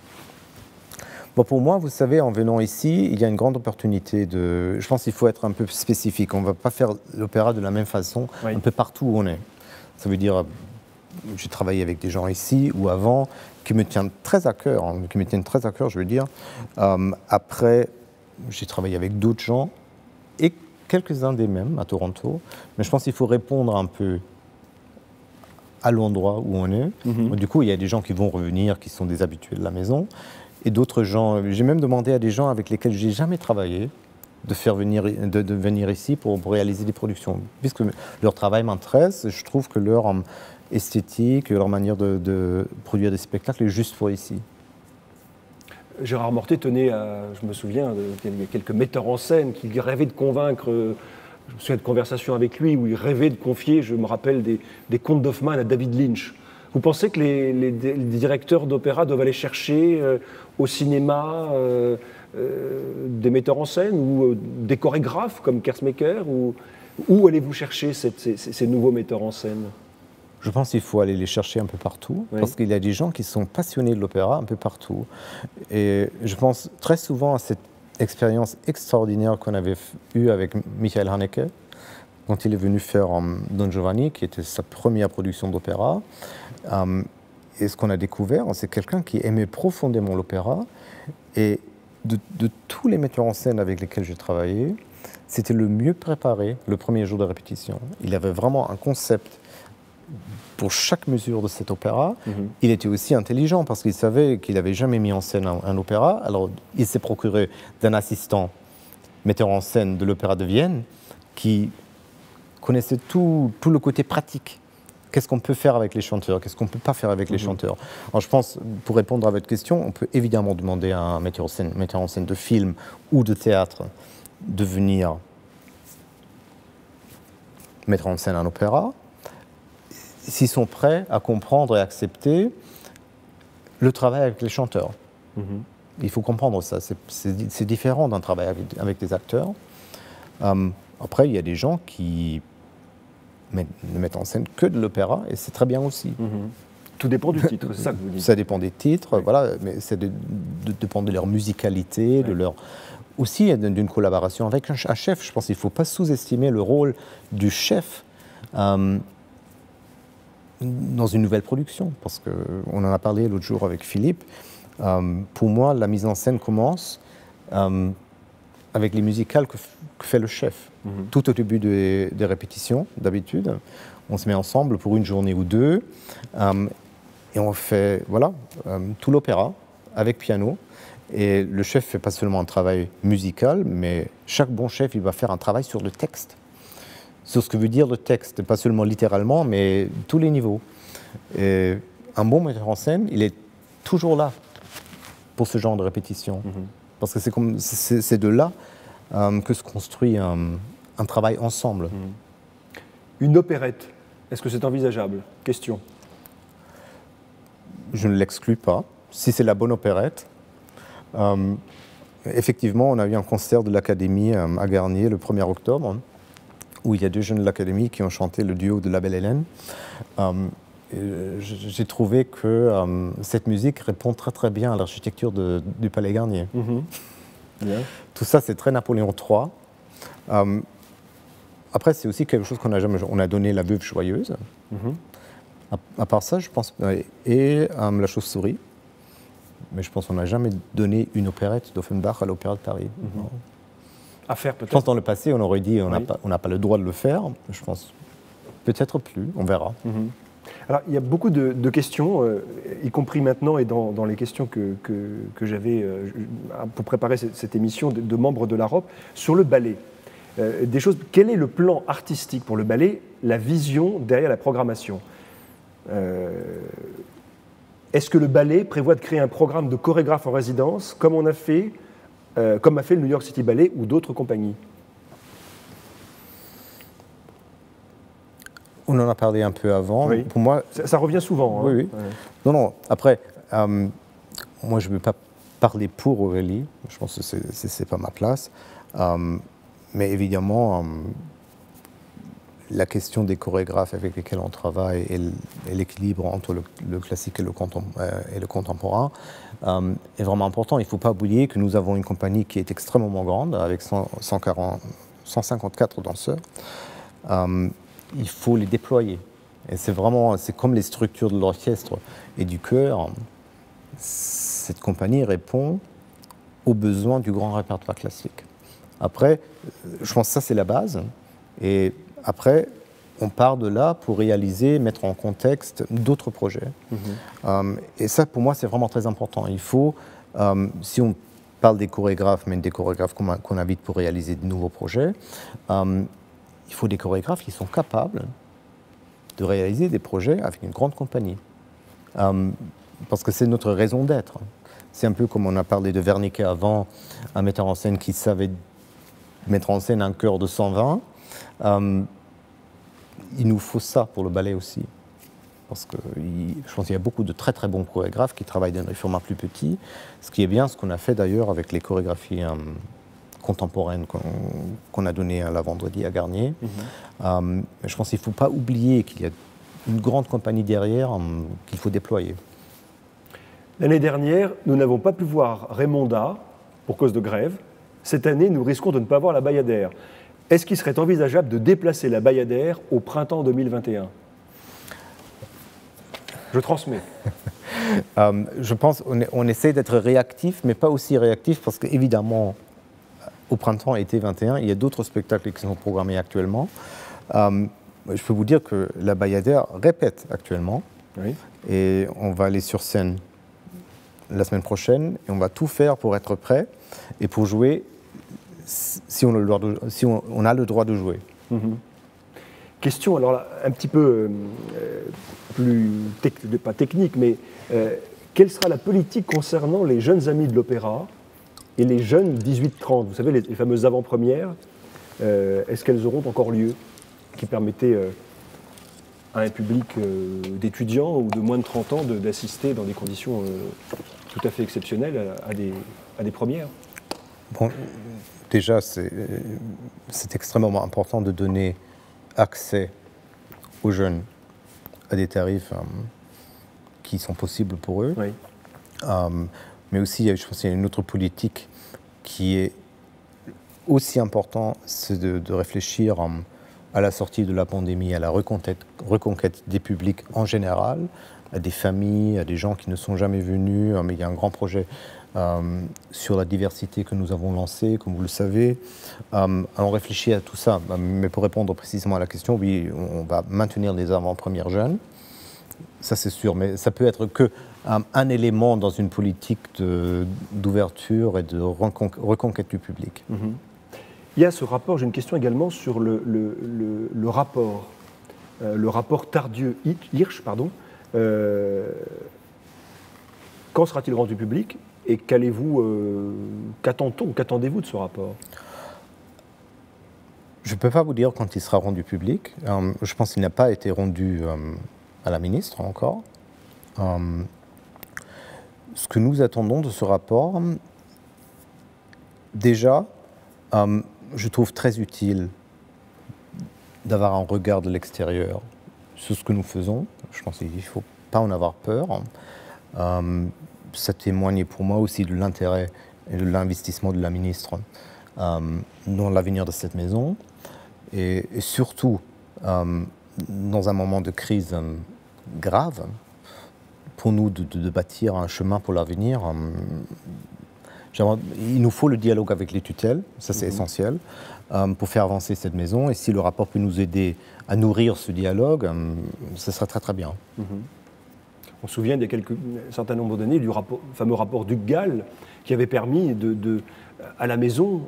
Bon, pour moi, vous savez, en venant ici, il y a une grande opportunité de... Je pense qu'il faut être un peu spécifique. On ne va pas faire l'opéra de la même façon un peu partout où on est. Ça veut dire, j'ai travaillé avec des gens ici ou avant qui me tiennent très à cœur, je veux dire. Après, j'ai travaillé avec d'autres gens et quelques-uns des mêmes à Toronto. Mais je pense qu'il faut répondre un peu à l'endroit où on est. Du coup, il y a des gens qui vont revenir, qui sont des habitués de la maison. Et d'autres gens, j'ai même demandé à des gens avec lesquels je n'ai jamais travaillé de venir ici pour réaliser des productions. Puisque leur travail m'intéresse, je trouve que leur esthétique, leur manière de produire des spectacles est juste pour ici. Gérard Morté tenait à, je me souviens, il y a quelques metteurs en scène qui rêvaient de convaincre, je me souviens de conversations avec lui où il rêvait de confier, je me rappelle, des contes d'Hoffmann à David Lynch. Vous pensez que les directeurs d'opéra doivent aller chercher au cinéma des metteurs en scène ou des chorégraphes comme Kersmaker où allez-vous chercher ces nouveaux metteurs en scène? Je pense qu'il faut aller les chercher un peu partout, oui. Parce qu'il y a des gens qui sont passionnés de l'opéra un peu partout. Et je pense très souvent à cette expérience extraordinaire qu'on avait eue avec Michael Haneke, quand il est venu faire Don Giovanni, qui était sa première production d'opéra. Et ce qu'on a découvert, c'est quelqu'un qui aimait profondément l'opéra. Et de tous les metteurs en scène avec lesquels j'ai travaillé, c'était le mieux préparé le premier jour de répétition. Il avait vraiment un concept pour chaque mesure de cet opéra. Il était aussi intelligent parce qu'il savait qu'il n'avait jamais mis en scène un opéra. Alors, il s'est procuré d'un assistant metteur en scène de l'Opéra de Vienne qui connaissait tout le côté pratique. Qu'est-ce qu'on peut faire avec les chanteurs? Qu'est-ce qu'on ne peut pas faire avec les chanteurs? Alors, je pense, pour répondre à votre question, on peut évidemment demander à un metteur en scène de film ou de théâtre de venir mettre en scène un opéra, s'ils sont prêts à comprendre et accepter le travail avec les chanteurs. Il faut comprendre ça. C'est différent d'un travail avec des acteurs. Après, il y a des gens qui ne mettent en scène que de l'opéra, et c'est très bien aussi. Tout dépend du titre, c'est ça que vous dites. Ça dépend des titres, oui. Voilà, mais ça dépend de leur musicalité, de leur... aussi d'une collaboration avec un chef. Je pense qu'il ne faut pas sous-estimer le rôle du chef dans une nouvelle production, parce qu'on en a parlé l'autre jour avec Philippe. Pour moi, la mise en scène commence avec les musicales que fait le chef. Tout au début des répétitions, d'habitude, on se met ensemble pour une journée ou deux, et on fait tout l'opéra avec piano. Et le chef ne fait pas seulement un travail musical, mais chaque bon chef, il va faire un travail sur le texte, sur ce que veut dire le texte, pas seulement littéralement, mais tous les niveaux. Et un bon metteur en scène, il est toujours là pour ce genre de répétition. Parce que c'est de là que se construit un travail ensemble. Une opérette, est-ce que c'est envisageable? Question. Je ne l'exclus pas. Si c'est la bonne opérette. Effectivement, on a eu un concert de l'Académie à Garnier le 1er octobre, où il y a 2 jeunes de l'Académie qui ont chanté le duo de La Belle Hélène. J'ai trouvé que cette musique répond très très bien à l'architecture du Palais Garnier. Bien. Tout ça, c'est très Napoléon III. Après, c'est aussi quelque chose qu'on n'a jamais... On a donné La Veuve Joyeuse. À part ça, je pense... Et La Chauve-souris. Mais je pense qu'on n'a jamais donné une opérette d'Offenbach à l'Opéra de Paris. À faire peut-être. Je pense que dans le passé, on aurait dit on n'a pas le droit de le faire. Je pense peut-être plus, on verra. Alors, il y a beaucoup de questions, y compris maintenant et dans les questions que j'avais pour préparer cette émission de membres de l'AROP, sur le ballet. Des choses. Quel est le plan artistique pour le ballet, la vision derrière la programmation? Est-ce que le ballet prévoit de créer un programme de chorégraphe en résidence, comme a fait le New York City Ballet ou d'autres compagnies? On en a parlé un peu avant. Oui. Pour moi, ça revient souvent. Oui. Non. Après, moi, je ne veux pas parler pour Aurélie, je pense que ce n'est pas ma place. Mais évidemment, la question des chorégraphes avec lesquels on travaille et l'équilibre entre le classique et le contemporain est vraiment important. Il ne faut pas oublier que nous avons une compagnie qui est extrêmement grande, avec 154 danseurs. Il faut les déployer. Et c'est comme les structures de l'orchestre et du chœur. Cette compagnie répond aux besoins du grand répertoire classique. Après, je pense que ça, c'est la base. Et après, on part de là pour réaliser, mettre en contexte d'autres projets. Et ça, pour moi, c'est vraiment très important. Il faut, si on parle des chorégraphes, mais des chorégraphes qu'on invite pour réaliser de nouveaux projets, il faut des chorégraphes qui sont capables de réaliser des projets avec une grande compagnie. Parce que c'est notre raison d'être. C'est un peu comme on a parlé de Wernicke avant, un metteur en scène qui savait mettre en scène un chœur de 120. Il nous faut ça pour le ballet aussi. Parce que je pense qu'il y a beaucoup de très très bons chorégraphes qui travaillent dans des formats plus petits. Ce qui est bien, ce qu'on a fait d'ailleurs avec les chorégraphies contemporaines qu'on a données la vendredi à Garnier. Je pense qu'il ne faut pas oublier qu'il y a une grande compagnie derrière qu'il faut déployer. L'année dernière, nous n'avons pas pu voir Raymonda pour cause de grève. Cette année, nous risquons de ne pas voir la Bayadère. Est-ce qu'il serait envisageable de déplacer la Bayadère au printemps 2021 ? Je transmets. Je pense qu'on essaie d'être réactif, mais pas aussi réactif, parce qu'évidemment, au printemps, été 21, il y a d'autres spectacles qui sont programmés actuellement. Je peux vous dire que la Bayadère répète actuellement. Oui. Et on va aller sur scène la semaine prochaine, et on va tout faire pour être prêt et pour jouer si on a le droit de jouer. Question, alors là, un petit peu plus, pas technique, mais quelle sera la politique concernant les jeunes amis de l'opéra et les jeunes 18-30 ? Vous savez, les fameuses avant-premières, est-ce qu'elles auront encore lieu, qui permettaient à un public d'étudiants ou de moins de 30 ans d'assister dans des conditions tout à fait exceptionnelles à des premières ? Bon, déjà, c'est extrêmement important de donner accès aux jeunes à des tarifs qui sont possibles pour eux. Oui. Mais aussi, je pense qu'il y a une autre politique qui est aussi importante, c'est de réfléchir à la sortie de la pandémie, à la reconquête des publics en général, à des familles, à des gens qui ne sont jamais venus. Mais il y a un grand projet sur la diversité que nous avons lancé, comme vous le savez. On réfléchit à tout ça. Mais pour répondre précisément à la question, oui, on va maintenir les avant-premières jeunes. Ça, c'est sûr. Mais ça peut être qu'un élément dans une politique d'ouverture et de reconquête du public. Il y a ce rapport, j'ai une question également sur le rapport Tardieu-Hirsch, pardon. Quand sera-t-il rendu public et qu'attendez-vous de ce rapport ? Je ne peux pas vous dire quand il sera rendu public. Je pense qu'il n'a pas été rendu à la ministre encore. Ce que nous attendons de ce rapport, déjà, je trouve très utile d'avoir un regard de l'extérieur sur ce que nous faisons. Je pense qu'il ne faut pas en avoir peur. Ça témoigne pour moi aussi de l'intérêt et de l'investissement de la ministre dans l'avenir de cette maison. Et surtout, dans un moment de crise grave, pour nous de bâtir un chemin pour l'avenir, il nous faut le dialogue avec les tutelles, ça c'est essentiel, pour faire avancer cette maison. Et si le rapport peut nous aider à nourrir ce dialogue, ce serait très très bien. On se souvient il y a un certain nombre d'années du fameux rapport Duc-Gall qui avait permis à la maison,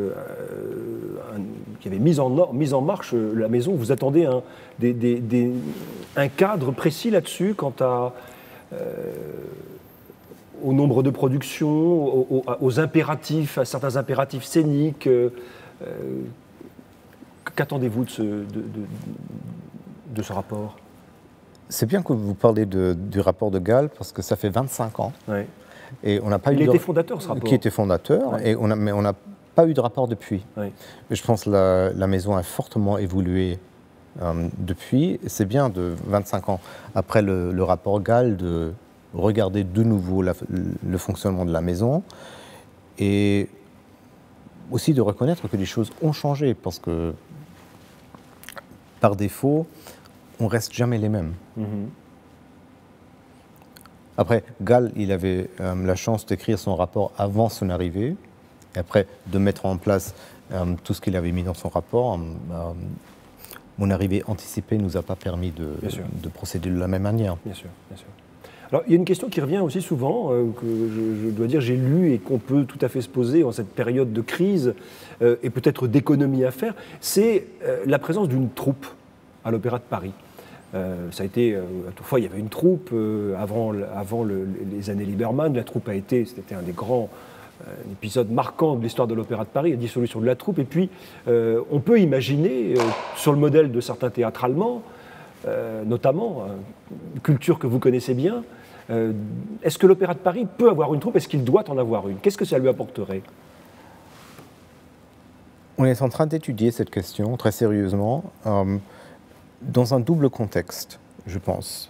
qui avait mis en marche la maison. Vous attendez un cadre précis là-dessus quant au nombre de productions, aux impératifs, à certains impératifs scéniques. Qu'attendez-vous de ce rapport ? C'est bien que vous parlez du rapport de Gall, parce que ça fait 25 ans. Ouais. Et on n'a pas Il était fondateur, ce rapport. Qui était fondateur, Ouais. mais on n'a pas eu de rapport depuis. Oui. Et je pense que la maison a fortement évolué depuis. C'est bien de 25 ans après le rapport Gall de regarder de nouveau le fonctionnement de la maison et aussi de reconnaître que les choses ont changé parce que par défaut, on ne reste jamais les mêmes. Après, Gall, il avait la chance d'écrire son rapport avant son arrivée, et après de mettre en place tout ce qu'il avait mis dans son rapport. Mon arrivée anticipée ne nous a pas permis de procéder de la même manière. Bien sûr, bien sûr. Alors, il y a une question qui revient aussi souvent, que je dois dire j'ai lu et qu'on peut tout à fait se poser en cette période de crise et peut-être d'économie à faire, c'est la présence d'une troupe à l'Opéra de Paris. Ça a été, autrefois il y avait une troupe, avant les années Liebermann, la troupe c'était un des grands épisodes marquants de l'histoire de l'Opéra de Paris, la dissolution de la troupe, et puis on peut imaginer, sur le modèle de certains théâtres allemands, notamment, une culture que vous connaissez bien, est-ce que l'Opéra de Paris peut avoir une troupe? Est-ce qu'il doit en avoir une? Qu'est-ce que ça lui apporterait? On est en train d'étudier cette question très sérieusement, dans un double contexte, je pense.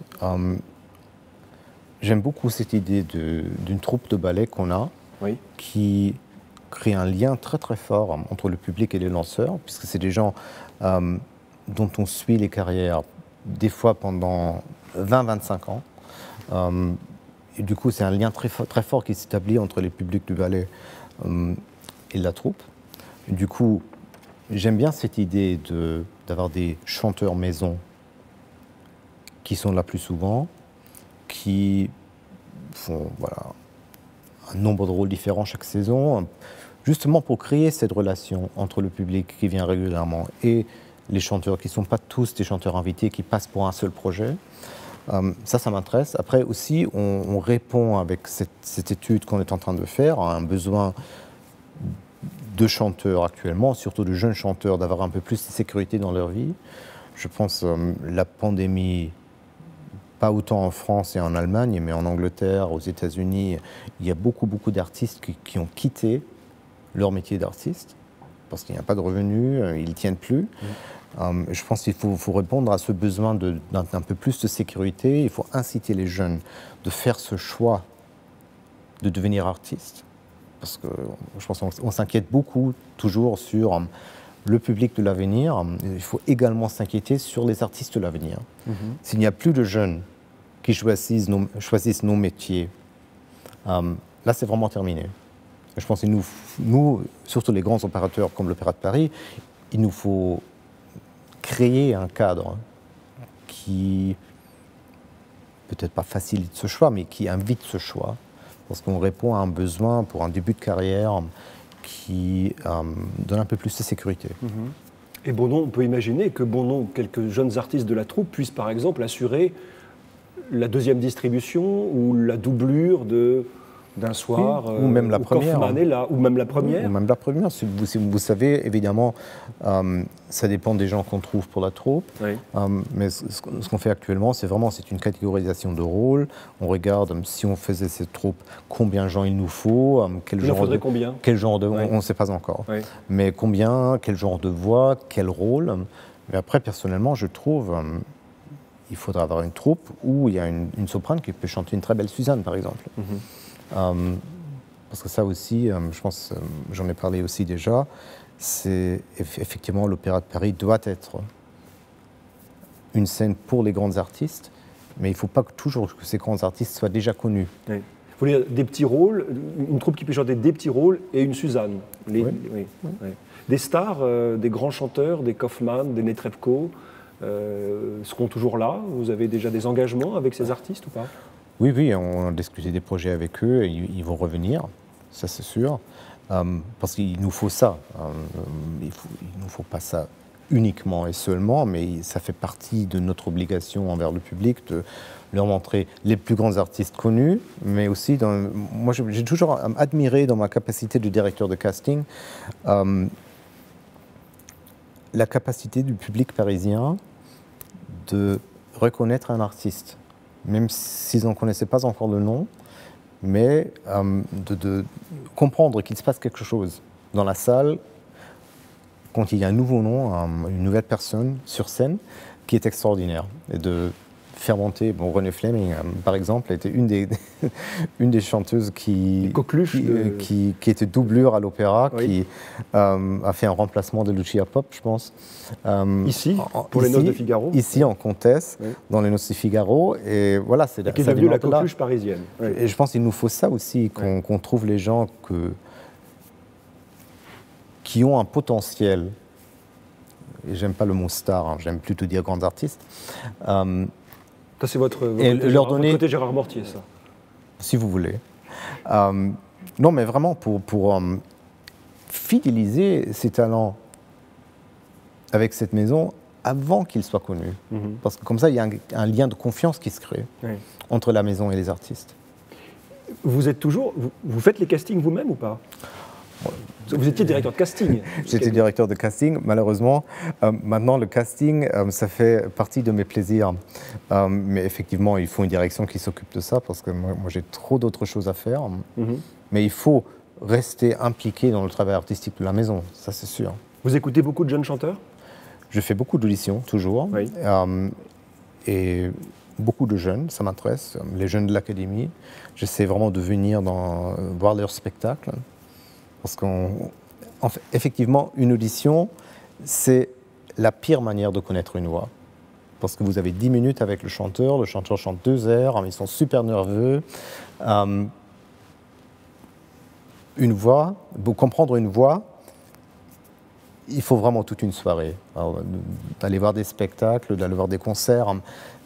J'aime beaucoup cette idée d'une troupe de ballet qu'on a, oui, qui crée un lien très très fort entre le public et les danseurs, puisque c'est des gens dont on suit les carrières des fois pendant 20-25 ans. Et du coup, c'est un lien très fort qui s'établit entre les publics du ballet et la troupe. Et du coup, j'aime bien cette idée d'avoir des chanteurs maison qui sont là plus souvent, qui font un nombre de rôles différents chaque saison, justement pour créer cette relation entre le public qui vient régulièrement et les chanteurs, qui ne sont pas tous des chanteurs invités, qui passent pour un seul projet. Ça m'intéresse. Après aussi, on répond avec cette étude qu'on est en train de faire à un besoin de chanteurs actuellement, surtout de jeunes chanteurs, d'avoir un peu plus de sécurité dans leur vie. Je pense la pandémie, pas autant en France et en Allemagne, mais en Angleterre, aux États-Unis, il y a beaucoup d'artistes qui ont quitté leur métier d'artiste parce qu'il n'y a pas de revenus, ils ne tiennent plus. Je pense qu'il faut répondre à ce besoin d'un peu plus de sécurité. Il faut inciter les jeunes de faire ce choix de devenir artiste. Parce que je pense qu'on s'inquiète beaucoup toujours sur le public de l'avenir. Il faut également s'inquiéter sur les artistes de l'avenir. S'il n'y a plus de jeunes qui choisissent nos métiers, là c'est vraiment terminé. Je pense que nous, surtout les grands opérateurs comme l'Opéra de Paris, il nous faut créer un cadre qui, peut-être pas facilite ce choix, mais qui invite ce choix. Parce qu'on répond à un besoin pour un début de carrière qui donne un peu plus de sécurité. Et bon nombre, on peut imaginer que bon nombre, quelques jeunes artistes de la troupe puissent par exemple assurer la deuxième distribution ou la doublure d'un soir, ou même la première. Kaufmann est là, ou même la première. Ou même la première. Si vous savez, évidemment, ça dépend des gens qu'on trouve pour la troupe. Oui. Mais ce qu'on fait actuellement, c'est une catégorisation de rôles. On regarde si on faisait cette troupe, combien de gens il nous faut, Il faudrait combien? Quel genre de, oui. On ne sait pas encore. Oui. Mais combien, quel genre de voix, quel rôle. Mais après, personnellement, je trouve il faudra avoir une troupe où il y a une soprane qui peut chanter une très belle Suzanne, par exemple. Parce que ça aussi, je pense, j'en ai parlé aussi déjà, c'est effectivement l'Opéra de Paris doit être une scène pour les grands artistes, mais il ne faut pas toujours que ces grands artistes soient déjà connus. Oui. Il faut dire des petits rôles, une troupe qui peut chanter des petits rôles et une Suzanne. Oui. Des stars, des grands chanteurs, des Kaufmann, des Netrebko, seront toujours là. Vous avez déjà des engagements avec ces artistes ou pas? Oui, on a discuté des projets avec eux et ils vont revenir, ça c'est sûr, parce qu'il nous faut ça. Il ne nous faut pas ça uniquement et seulement, mais ça fait partie de notre obligation envers le public de leur montrer les plus grands artistes connus, mais aussi, moi j'ai toujours admiré dans ma capacité de directeur de casting la capacité du public parisien de reconnaître un artiste. Même s'ils n'en connaissaient pas encore le nom, mais de comprendre qu'il se passe quelque chose dans la salle quand il y a un nouveau nom, une nouvelle personne sur scène qui est extraordinaire. Et de faire monter, bon, Renée Fleming, par exemple, était une des chanteuses qui était doublure à l'opéra, oui. qui a fait un remplacement de Lucia Pop, je pense. Ici, pour les Noces de Figaro. Ici, en Comtesse, oui. Dans les Noces de Figaro. Et voilà, c'est qui est devenue la coqueluche parisienne. Oui. Et je pense qu'il nous faut ça aussi, qu'on trouve les gens qui ont un potentiel. Et j'aime pas le mot star, hein, j'aime plutôt dire grands artistes. Ça, c'est votre côté Gérard Mortier, ça. Si vous voulez. Non, mais vraiment pour fidéliser ces talents avec cette maison avant qu'ils soient connus. Parce que comme ça, il y a un lien de confiance qui se crée entre la maison et les artistes. Vous êtes toujours... Vous faites les castings vous-même ou pas ? Vous étiez directeur de casting. J'étais directeur de casting, malheureusement. Maintenant, le casting, ça fait partie de mes plaisirs. Mais effectivement, il faut une direction qui s'occupe de ça, parce que moi j'ai trop d'autres choses à faire. Mais il faut rester impliqué dans le travail artistique de la maison, ça c'est sûr. Vous écoutez beaucoup de jeunes chanteurs ? Je fais beaucoup d'auditions, toujours. Oui. Et beaucoup de jeunes, ça m'intéresse. Les jeunes de l'académie. J'essaie vraiment de venir voir leurs spectacles. Parce qu'effectivement, une audition, c'est la pire manière de connaître une voix. Parce que vous avez 10 minutes avec le chanteur chante 2 heures, ils sont super nerveux. Une voix, pour comprendre une voix, il faut vraiment toute une soirée. D'aller voir des spectacles, d'aller voir des concerts,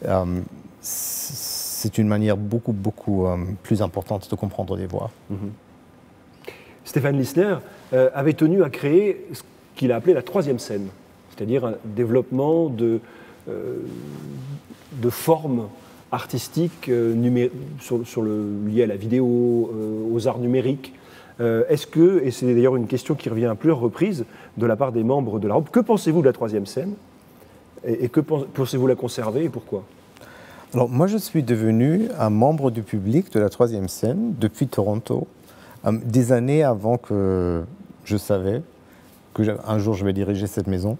c'est une manière beaucoup plus importante de comprendre des voix. Stéphane Lissner avait tenu à créer ce qu'il a appelé la troisième scène, c'est-à-dire un développement de formes artistiques liées à la vidéo, aux arts numériques. Est-ce que, et c'est d'ailleurs une question qui revient à plusieurs reprises de la part des membres de la ROP, que pensez-vous de la troisième scène et que pensez-vous la conserver et pourquoi ? Alors moi je suis devenu un membre du public de la troisième scène depuis Toronto. Des années avant que je savais qu'un jour je vais diriger cette maison.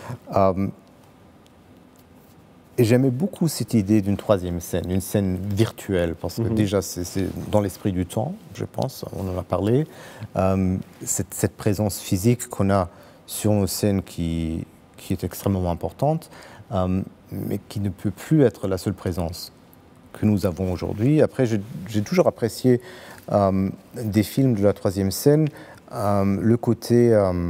Et j'aimais beaucoup cette idée d'une troisième scène, une scène virtuelle, parce que déjà c'est dans l'esprit du temps, je pense, on en a parlé. Cette présence physique qu'on a sur nos scènes qui est extrêmement importante, mais qui ne peut plus être la seule présence que nous avons aujourd'hui. Après, j'ai toujours apprécié des films de la troisième scène, le côté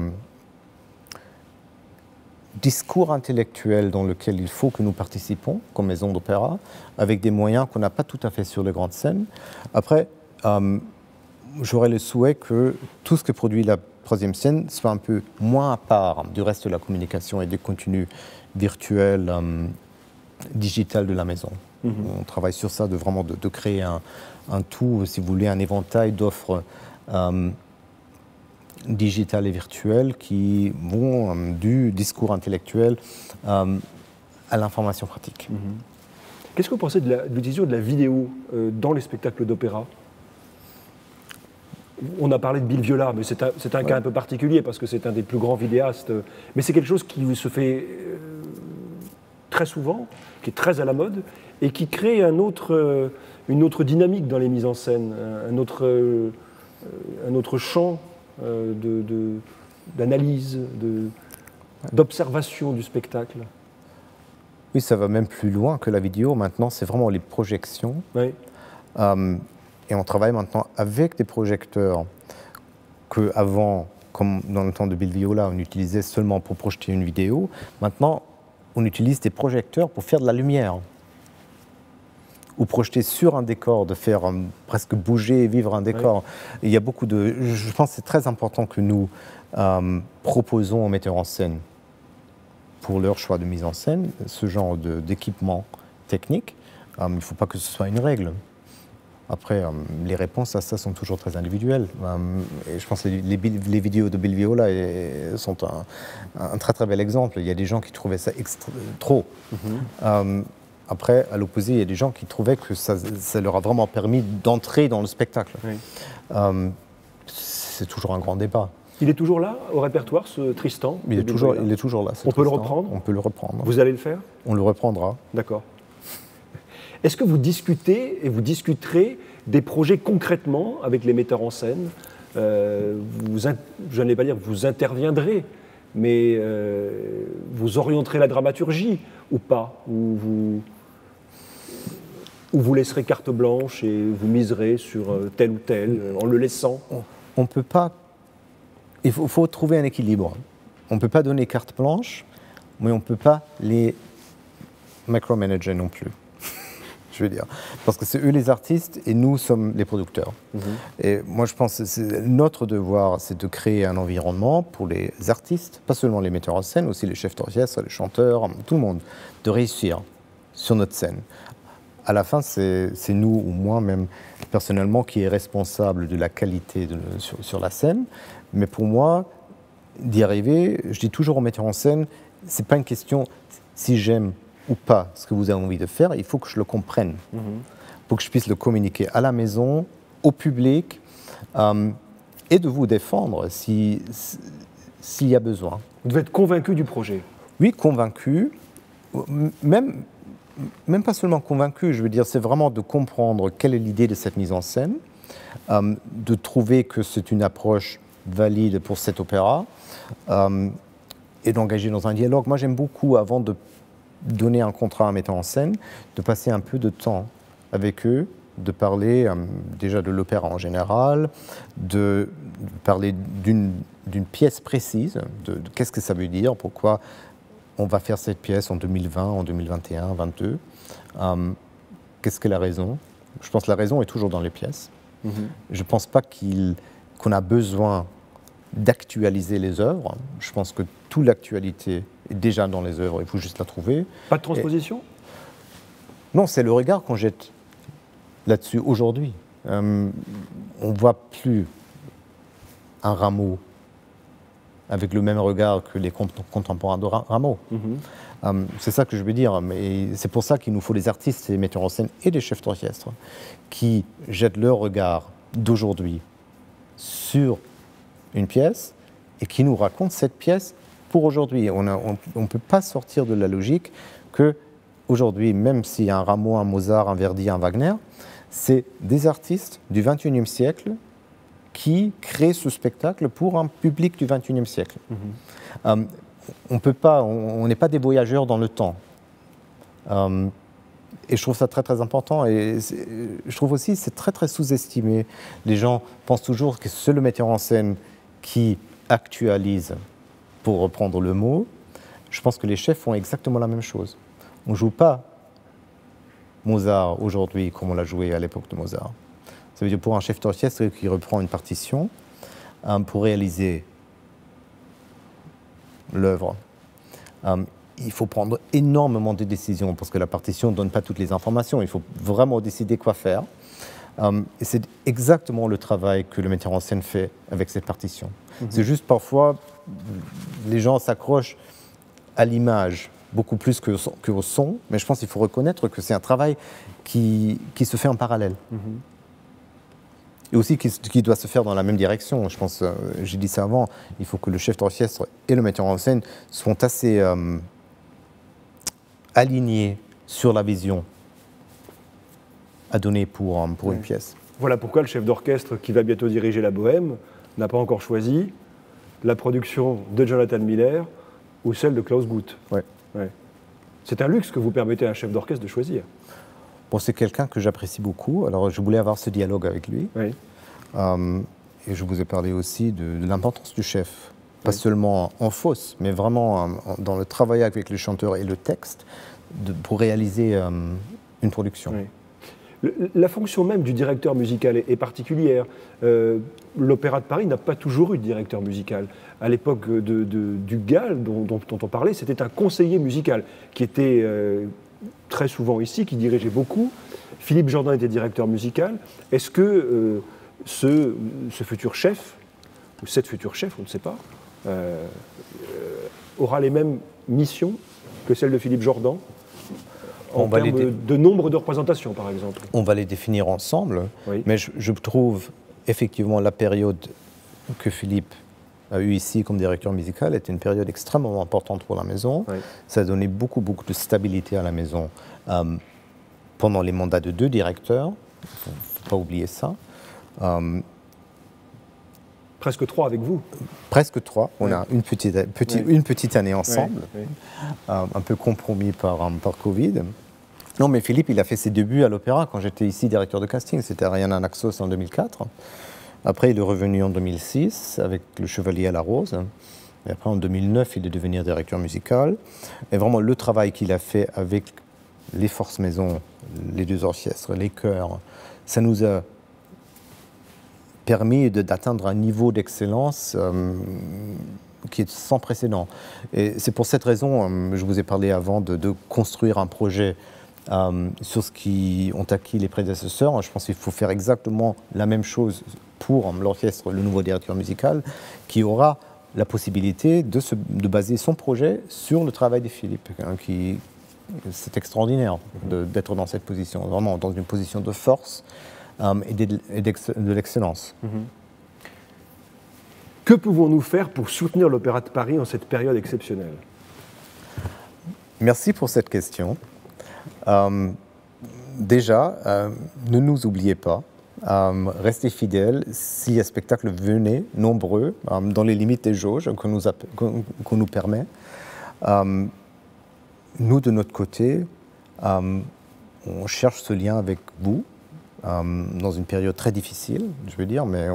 discours intellectuel dans lequel il faut que nous participons comme maison d'opéra, avec des moyens qu'on n'a pas tout à fait sur les grandes scènes. Après, j'aurais le souhait que tout ce que produit la troisième scène soit un peu moins à part du reste de la communication et des contenus virtuels, digital de la maison. On travaille sur ça, de créer un tout, si vous voulez, un éventail d'offres digitales et virtuelles qui vont du discours intellectuel à l'information pratique. Qu'est-ce que vous pensez de l'utilisation de la vidéo dans les spectacles d'opéra ? On a parlé de Bill Viola, mais c'est un cas un peu particulier parce que c'est un des plus grands vidéastes. Mais c'est quelque chose qui se fait très souvent, qui est très à la mode, et qui crée une autre dynamique dans les mises en scène, un autre champ d'analyse, d'observation du spectacle. Oui, ça va même plus loin que la vidéo. Maintenant, c'est vraiment les projections. Oui. Et on travaille maintenant avec des projecteurs qu'avant, comme dans le temps de Bill Viola, on utilisait seulement pour projeter une vidéo. Maintenant, on utilise des projecteurs pour faire de la lumière. Ou projeter sur un décor, de faire presque bouger et vivre un décor. Oui. Il y a beaucoup de... Je pense que c'est très important que nous proposons aux metteurs en scène, pour leur choix de mise en scène, ce genre d'équipement technique. Il ne faut pas que ce soit une règle. Après, les réponses à ça sont toujours très individuelles. Et je pense que les vidéos de Bill Viola sont un très très bel exemple. Il y a des gens qui trouvaient ça trop. Après, à l'opposé, il y a des gens qui trouvaient que ça leur a vraiment permis d'entrer dans le spectacle. Oui. C'est toujours un grand débat. Il est toujours là, au répertoire, ce Tristan? Il est toujours là. On peut le reprendre? On peut le reprendre. Vous allez le faire? On le reprendra. D'accord. Est-ce que vous discutez et vous discuterez des projets concrètement avec les metteurs en scène? Je n'allais pas dire que vous interviendrez, mais vous orienterez la dramaturgie ou pas? Ou vous laisserez carte blanche et vous miserez sur tel ou tel en le laissant? On ne peut pas... Il faut trouver un équilibre. On ne peut pas donner carte blanche, mais on ne peut pas les micromanager non plus. Je veux dire. Parce que c'est eux les artistes et nous sommes les producteurs. Et moi, je pense que notre devoir, c'est de créer un environnement pour les artistes, pas seulement les metteurs en scène, aussi les chefs d'orchestre, les chanteurs, tout le monde, de réussir sur notre scène. À la fin, c'est nous, ou moi même, personnellement, qui est responsable de la qualité sur la scène. Mais pour moi, d'y arriver, je dis toujours aux metteurs en scène, c'est pas une question si j'aime ou pas ce que vous avez envie de faire, il faut que je le comprenne, pour que je puisse le communiquer à la maison, au public, et de vous défendre s'il y a besoin. Vous devez être convaincu du projet. Oui, convaincu, même pas seulement convaincu, je veux dire, c'est vraiment de comprendre quelle est l'idée de cette mise en scène, de trouver que c'est une approche valide pour cet opéra, et d'engager dans un dialogue. Moi, j'aime beaucoup, avant de donner un contrat à un metteur en scène, de passer un peu de temps avec eux, de parler déjà de l'opéra en général, de parler d'une pièce précise, de qu'est-ce que ça veut dire, pourquoi on va faire cette pièce en 2020, en 2021, 2022. Qu'est-ce que la raison? Je pense que la raison est toujours dans les pièces. Je ne pense pas qu'on a besoin d'actualiser les œuvres. Je pense que toute l'actualité est déjà dans les œuvres, il faut juste la trouver. Pas de transposition? Non, c'est le regard qu'on jette là-dessus aujourd'hui. On ne voit plus un Rameau avec le même regard que les contemporains de Rameau. C'est ça que je veux dire. Mais c'est pour ça qu'il nous faut des artistes, des metteurs en scène et des chefs d'orchestre qui jettent leur regard d'aujourd'hui sur une pièce et qui nous racontent cette pièce pour aujourd'hui. On ne peut pas sortir de la logique qu'aujourd'hui, même s'il y a un Rameau, un Mozart, un Verdi, un Wagner, c'est des artistes du XXIe siècle qui créent ce spectacle pour un public du XXIe siècle. On n'est pas des voyageurs dans le temps. Et je trouve ça très très important. Et je trouve aussi que c'est très très sous-estimé. Les gens pensent toujours que c'est le metteur en scène qui actualise, pour reprendre le mot. Je pense que les chefs font exactement la même chose. On ne joue pas Mozart aujourd'hui comme on l'a joué à l'époque de Mozart. Ça veut dire pour un chef d'orchestre qui reprend une partition pour réaliser l'œuvre, il faut prendre énormément de décisions parce que la partition ne donne pas toutes les informations. Il faut vraiment décider quoi faire. Et c'est exactement le travail que le metteur en scène fait avec cette partition. C'est juste parfois, les gens s'accrochent à l'image beaucoup plus qu'au son, mais je pense qu'il faut reconnaître que c'est un travail qui se fait en parallèle. Et aussi qui doit se faire dans la même direction. Je pense, j'ai dit ça avant, il faut que le chef d'orchestre et le metteur en scène soient assez alignés sur la vision à donner pour une pièce. Voilà pourquoi le chef d'orchestre qui va bientôt diriger la Bohème n'a pas encore choisi la production de Jonathan Miller ou celle de Klaus Guth. Ouais. C'est un luxe que vous permettez à un chef d'orchestre de choisir. Bon, c'est quelqu'un que j'apprécie beaucoup, alors je voulais avoir ce dialogue avec lui. Oui. Et je vous ai parlé aussi de l'importance du chef, pas seulement en fosse, mais vraiment dans le travail avec les chanteurs et le texte, pour réaliser une production. Oui. La fonction même du directeur musical est particulière. L'Opéra de Paris n'a pas toujours eu de directeur musical. À l'époque du Gall, dont on parlait, c'était un conseiller musical qui était très souvent ici, qui dirigeait beaucoup. Philippe Jordan était directeur musical. Est-ce que ce futur chef, ou cette future chef, on ne sait pas, aura les mêmes missions que celles de Philippe Jordan en termes de nombre de représentations, par exemple? On va les définir ensemble, Oui. mais je trouve effectivement la période que Philippe a eue ici comme directeur musical est une période extrêmement importante pour la maison. Oui. Ça a donné beaucoup de stabilité à la maison pendant les mandats de 2 directeurs. Il ne faut pas oublier ça. Presque 3 avec vous. Presque 3. On Oui. a une petite année ensemble, Oui. un peu compromis par Covid. Non, mais Philippe, il a fait ses débuts à l'Opéra quand j'étais ici directeur de casting. C'était Ariane Naxos en 2004. Après, il est revenu en 2006 avec Le Chevalier à la Rose. Et après, en 2009, il est devenu directeur musical. Et vraiment, le travail qu'il a fait avec les forces maison, les 2 orchestres, les chœurs, ça nous a permis d'atteindre un niveau d'excellence qui est sans précédent. Et c'est pour cette raison, je vous ai parlé avant de construire un projet sur ce qui ont acquis les prédécesseurs. Je pense qu'il faut faire exactement la même chose pour l'orchestre, le nouveau directeur musical, qui aura la possibilité de baser son projet sur le travail de Philippe. C'est extraordinaire d'être dans cette position, vraiment dans une position de force et de l'excellence. Que pouvons-nous faire pour soutenir l'Opéra de Paris en cette période exceptionnelle? Merci pour cette question. Déjà, ne nous oubliez pas. Restez fidèles. Si un spectacle venait nombreux, dans les limites des jauges qu'on nous permet, nous, de notre côté, on cherche ce lien avec vous dans une période très difficile, je veux dire, mais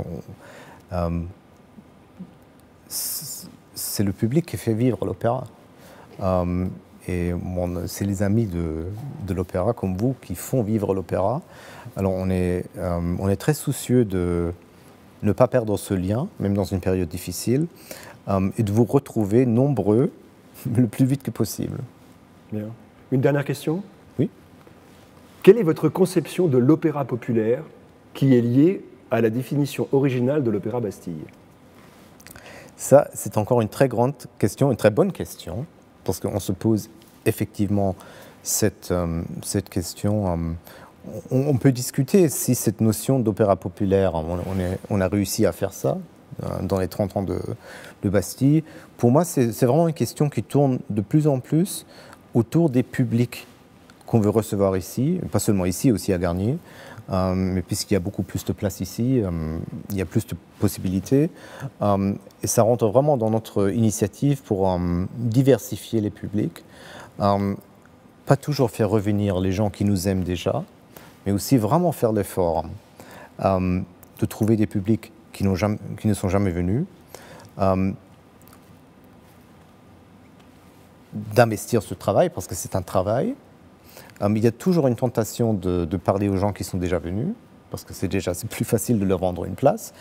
c'est le public qui fait vivre l'opéra. Et c'est les amis de l'opéra comme vous qui font vivre l'opéra. Alors on est très soucieux de ne pas perdre ce lien, même dans une période difficile, et de vous retrouver nombreux le plus vite que possible. Bien. Une dernière question? Oui. Quelle est votre conception de l'opéra populaire qui est liée à la définition originale de l'Opéra Bastille? Ça, c'est encore une très grande question, une très bonne question, parce qu'on se pose effectivement cette question. On peut discuter si cette notion d'opéra populaire, on a réussi à faire ça dans les 30 ans de Bastille. Pour moi, c'est vraiment une question qui tourne de plus en plus autour des publics qu'on veut recevoir ici, pas seulement ici, aussi à Garnier, mais puisqu'il y a beaucoup plus de place ici, il y a plus de possibilités. Et ça rentre vraiment dans notre initiative pour diversifier les publics. Pas toujours faire revenir les gens qui nous aiment déjà, mais aussi vraiment faire l'effort de trouver des publics qui ne sont jamais venus, d'investir ce travail, parce que c'est un travail. Il y a toujours une tentation de parler aux gens qui sont déjà venus, parce que c'est plus facile de leur vendre une place.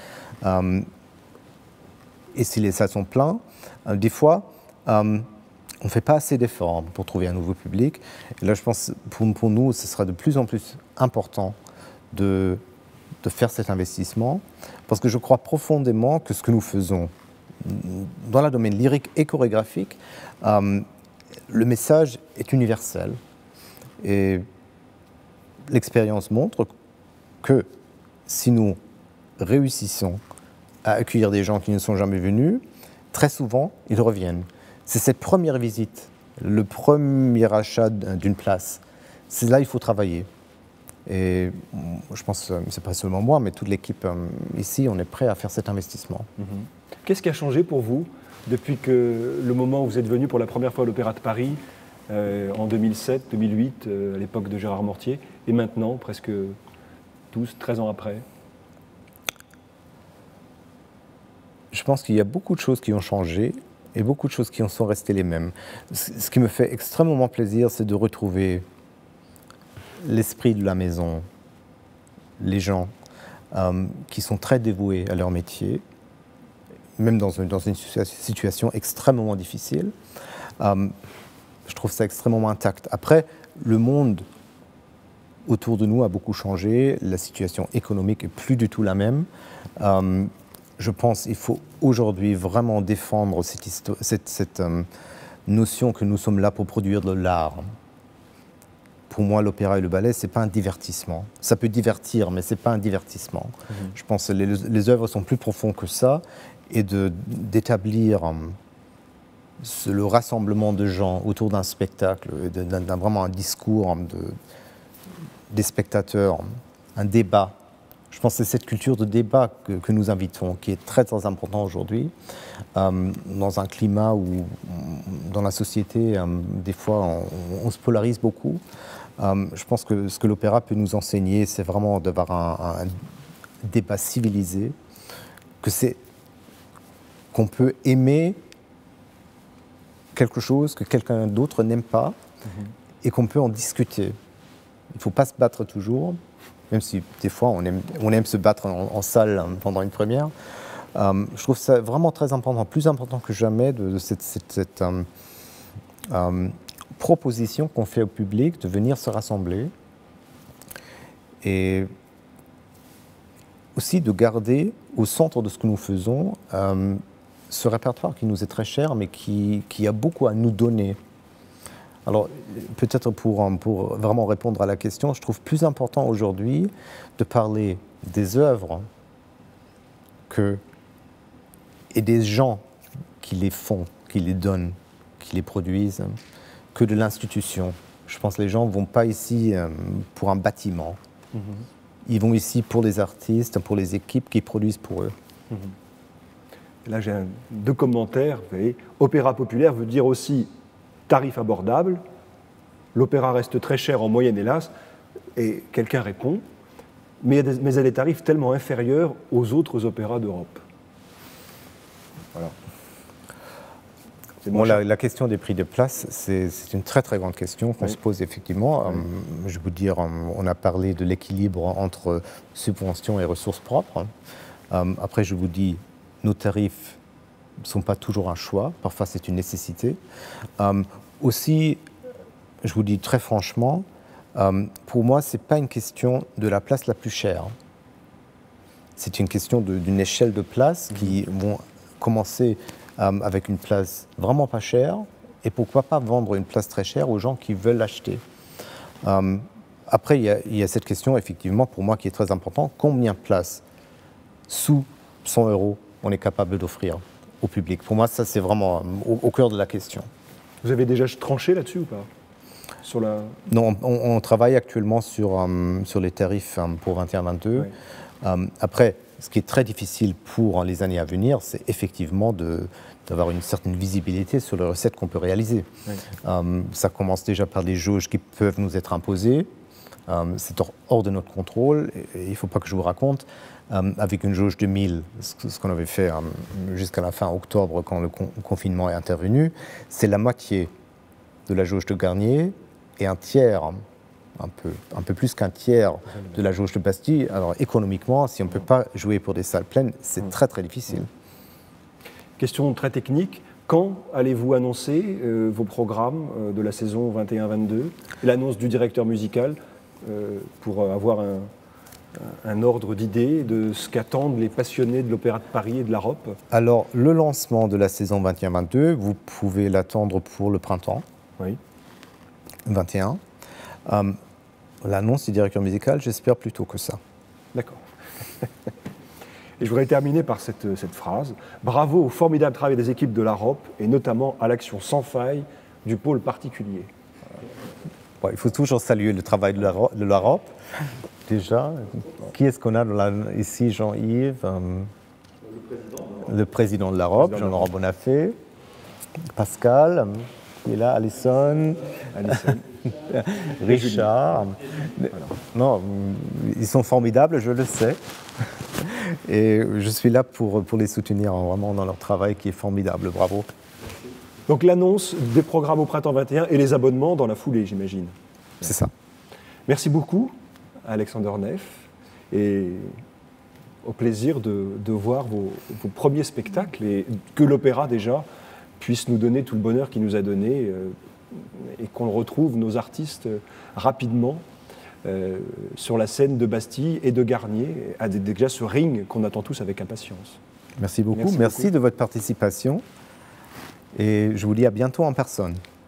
Et si les salles sont pleines, des fois, on ne fait pas assez d'efforts pour trouver un nouveau public. Et là, je pense, pour nous, ce sera de plus en plus important de faire cet investissement, parce que je crois profondément que ce que nous faisons dans le domaine lyrique et chorégraphique, le message est universel. Et l'expérience montre que si nous réussissons à accueillir des gens qui ne sont jamais venus, très souvent, ils reviennent. C'est cette première visite, le premier achat d'une place. C'est là qu'il faut travailler. Et je pense que ce n'est pas seulement moi, mais toute l'équipe ici, on est prêt à faire cet investissement. Qu'est-ce qui a changé pour vous depuis que le moment où vous êtes venu pour la première fois à l'Opéra de Paris, en 2007, 2008, à l'époque de Gérard Mortier, et maintenant, presque 12, 13 ans après? Je pense qu'il y a beaucoup de choses qui ont changé et beaucoup de choses qui en sont restées les mêmes. Ce qui me fait extrêmement plaisir, c'est de retrouver l'esprit de la maison, les gens qui sont très dévoués à leur métier, même dans une situation extrêmement difficile. Je trouve ça extrêmement intact. Après, le monde autour de nous a beaucoup changé, la situation économique n'est plus du tout la même. Je pense qu'il faut aujourd'hui vraiment défendre cette notion que nous sommes là pour produire de l'art. pour moi, l'opéra et le ballet, ce n'est pas un divertissement. Ça peut divertir, mais ce n'est pas un divertissement. Je pense que les œuvres sont plus profondes que ça, et d'établir le rassemblement de gens autour d'un spectacle, vraiment un discours des spectateurs, un débat. Je pense que c'est cette culture de débat que nous invitons, qui est très, très important aujourd'hui, dans un climat où, dans la société, des fois, on se polarise beaucoup. Je pense que ce que l'opéra peut nous enseigner, c'est vraiment d'avoir un débat civilisé, qu'on peut aimer quelque chose que quelqu'un d'autre n'aime pas, et qu'on peut en discuter. Il ne faut pas se battre toujours, même si des fois on aime se battre en salle pendant une première. Je trouve ça vraiment très important, plus important que jamais, de cette proposition qu'on fait au public de venir se rassembler, et aussi de garder au centre de ce que nous faisons ce répertoire qui nous est très cher, mais qui a beaucoup à nous donner. Alors, peut-être pour vraiment répondre à la question, je trouve plus important aujourd'hui de parler des œuvres et des gens qui les font, qui les donnent, qui les produisent, que de l'institution. Je pense que les gens ne vont pas ici pour un bâtiment. Ils vont ici pour les artistes, pour les équipes qui produisent pour eux. Là, j'ai deux commentaires. Vous voyez, opéra populaire veut dire aussi tarif abordable. L'opéra reste très cher en moyenne, hélas. Et quelqu'un répond, mais à des tarifs tellement inférieurs aux autres opéras d'Europe. Voilà. Bon, la question des prix de place, c'est une très très grande question qu'on se pose effectivement. Je vais vous dire, on a parlé de l'équilibre entre subventions et ressources propres. Après, je vous dis, nos tarifs ne sont pas toujours un choix, parfois c'est une nécessité. Aussi, je vous dis très franchement, pour moi, ce n'est pas une question de la place la plus chère. C'est une question d'une échelle de places qui vont commencer avec une place vraiment pas chère, et pourquoi pas vendre une place très chère aux gens qui veulent l'acheter. Après, il y a cette question, effectivement, pour moi, qui est très importante. Combien de places sous 100 € on est capable d'offrir au public? Pour moi, ça, c'est vraiment au cœur de la question. Vous avez déjà tranché là-dessus ou pas? Non, on travaille actuellement sur les tarifs pour 21-22. Après, ce qui est très difficile pour les années à venir, c'est effectivement d'avoir une certaine visibilité sur les recettes qu'on peut réaliser. Ça commence déjà par des jauges qui peuvent nous être imposées. C'est hors de notre contrôle. Et il ne faut pas que je vous raconte, avec une jauge de 1000, ce qu'on avait fait jusqu'à la fin octobre quand le confinement est intervenu, c'est la moitié de la jauge de Garnier et un tiers, un peu plus qu'un tiers de la jauge de Bastille. Alors économiquement, si on ne peut pas jouer pour des salles pleines, c'est très très difficile. Question très technique. Quand allez-vous annoncer vos programmes de la saison 21-22, l'annonce du directeur musical, pour avoir un ordre d'idée de ce qu'attendent les passionnés de l'Opéra de Paris et de la ROP? Alors, le lancement de la saison 21-22, vous pouvez l'attendre pour le printemps 21. L'annonce du directeur musical, j'espère plutôt que ça. D'accord. Et je voudrais terminer par cette phrase. Bravo au formidable travail des équipes de la ROP et notamment à l'action sans faille du pôle particulier. Bon, il faut toujours saluer le travail de la ROP. Déjà, qui est-ce qu'on a ici? Jean-Yves, le président de la ROP, Jean-Laurent Bonafé, Pascal, qui est là, Alison. Richard. Non, ils sont formidables, je le sais. Et je suis là pour les soutenir vraiment dans leur travail qui est formidable. Bravo. Donc l'annonce des programmes au printemps 21 et les abonnements dans la foulée, j'imagine. C'est ça. Merci beaucoup, Alexander Neff, et au plaisir de voir vos premiers spectacles et que l'opéra déjà puisse nous donner tout le bonheur qu'il nous a donné et qu'on retrouve nos artistes rapidement sur la scène de Bastille et de Garnier, à déjà ce ring qu'on attend tous avec impatience. Merci beaucoup. Merci de votre participation et je vous dis à bientôt en personne.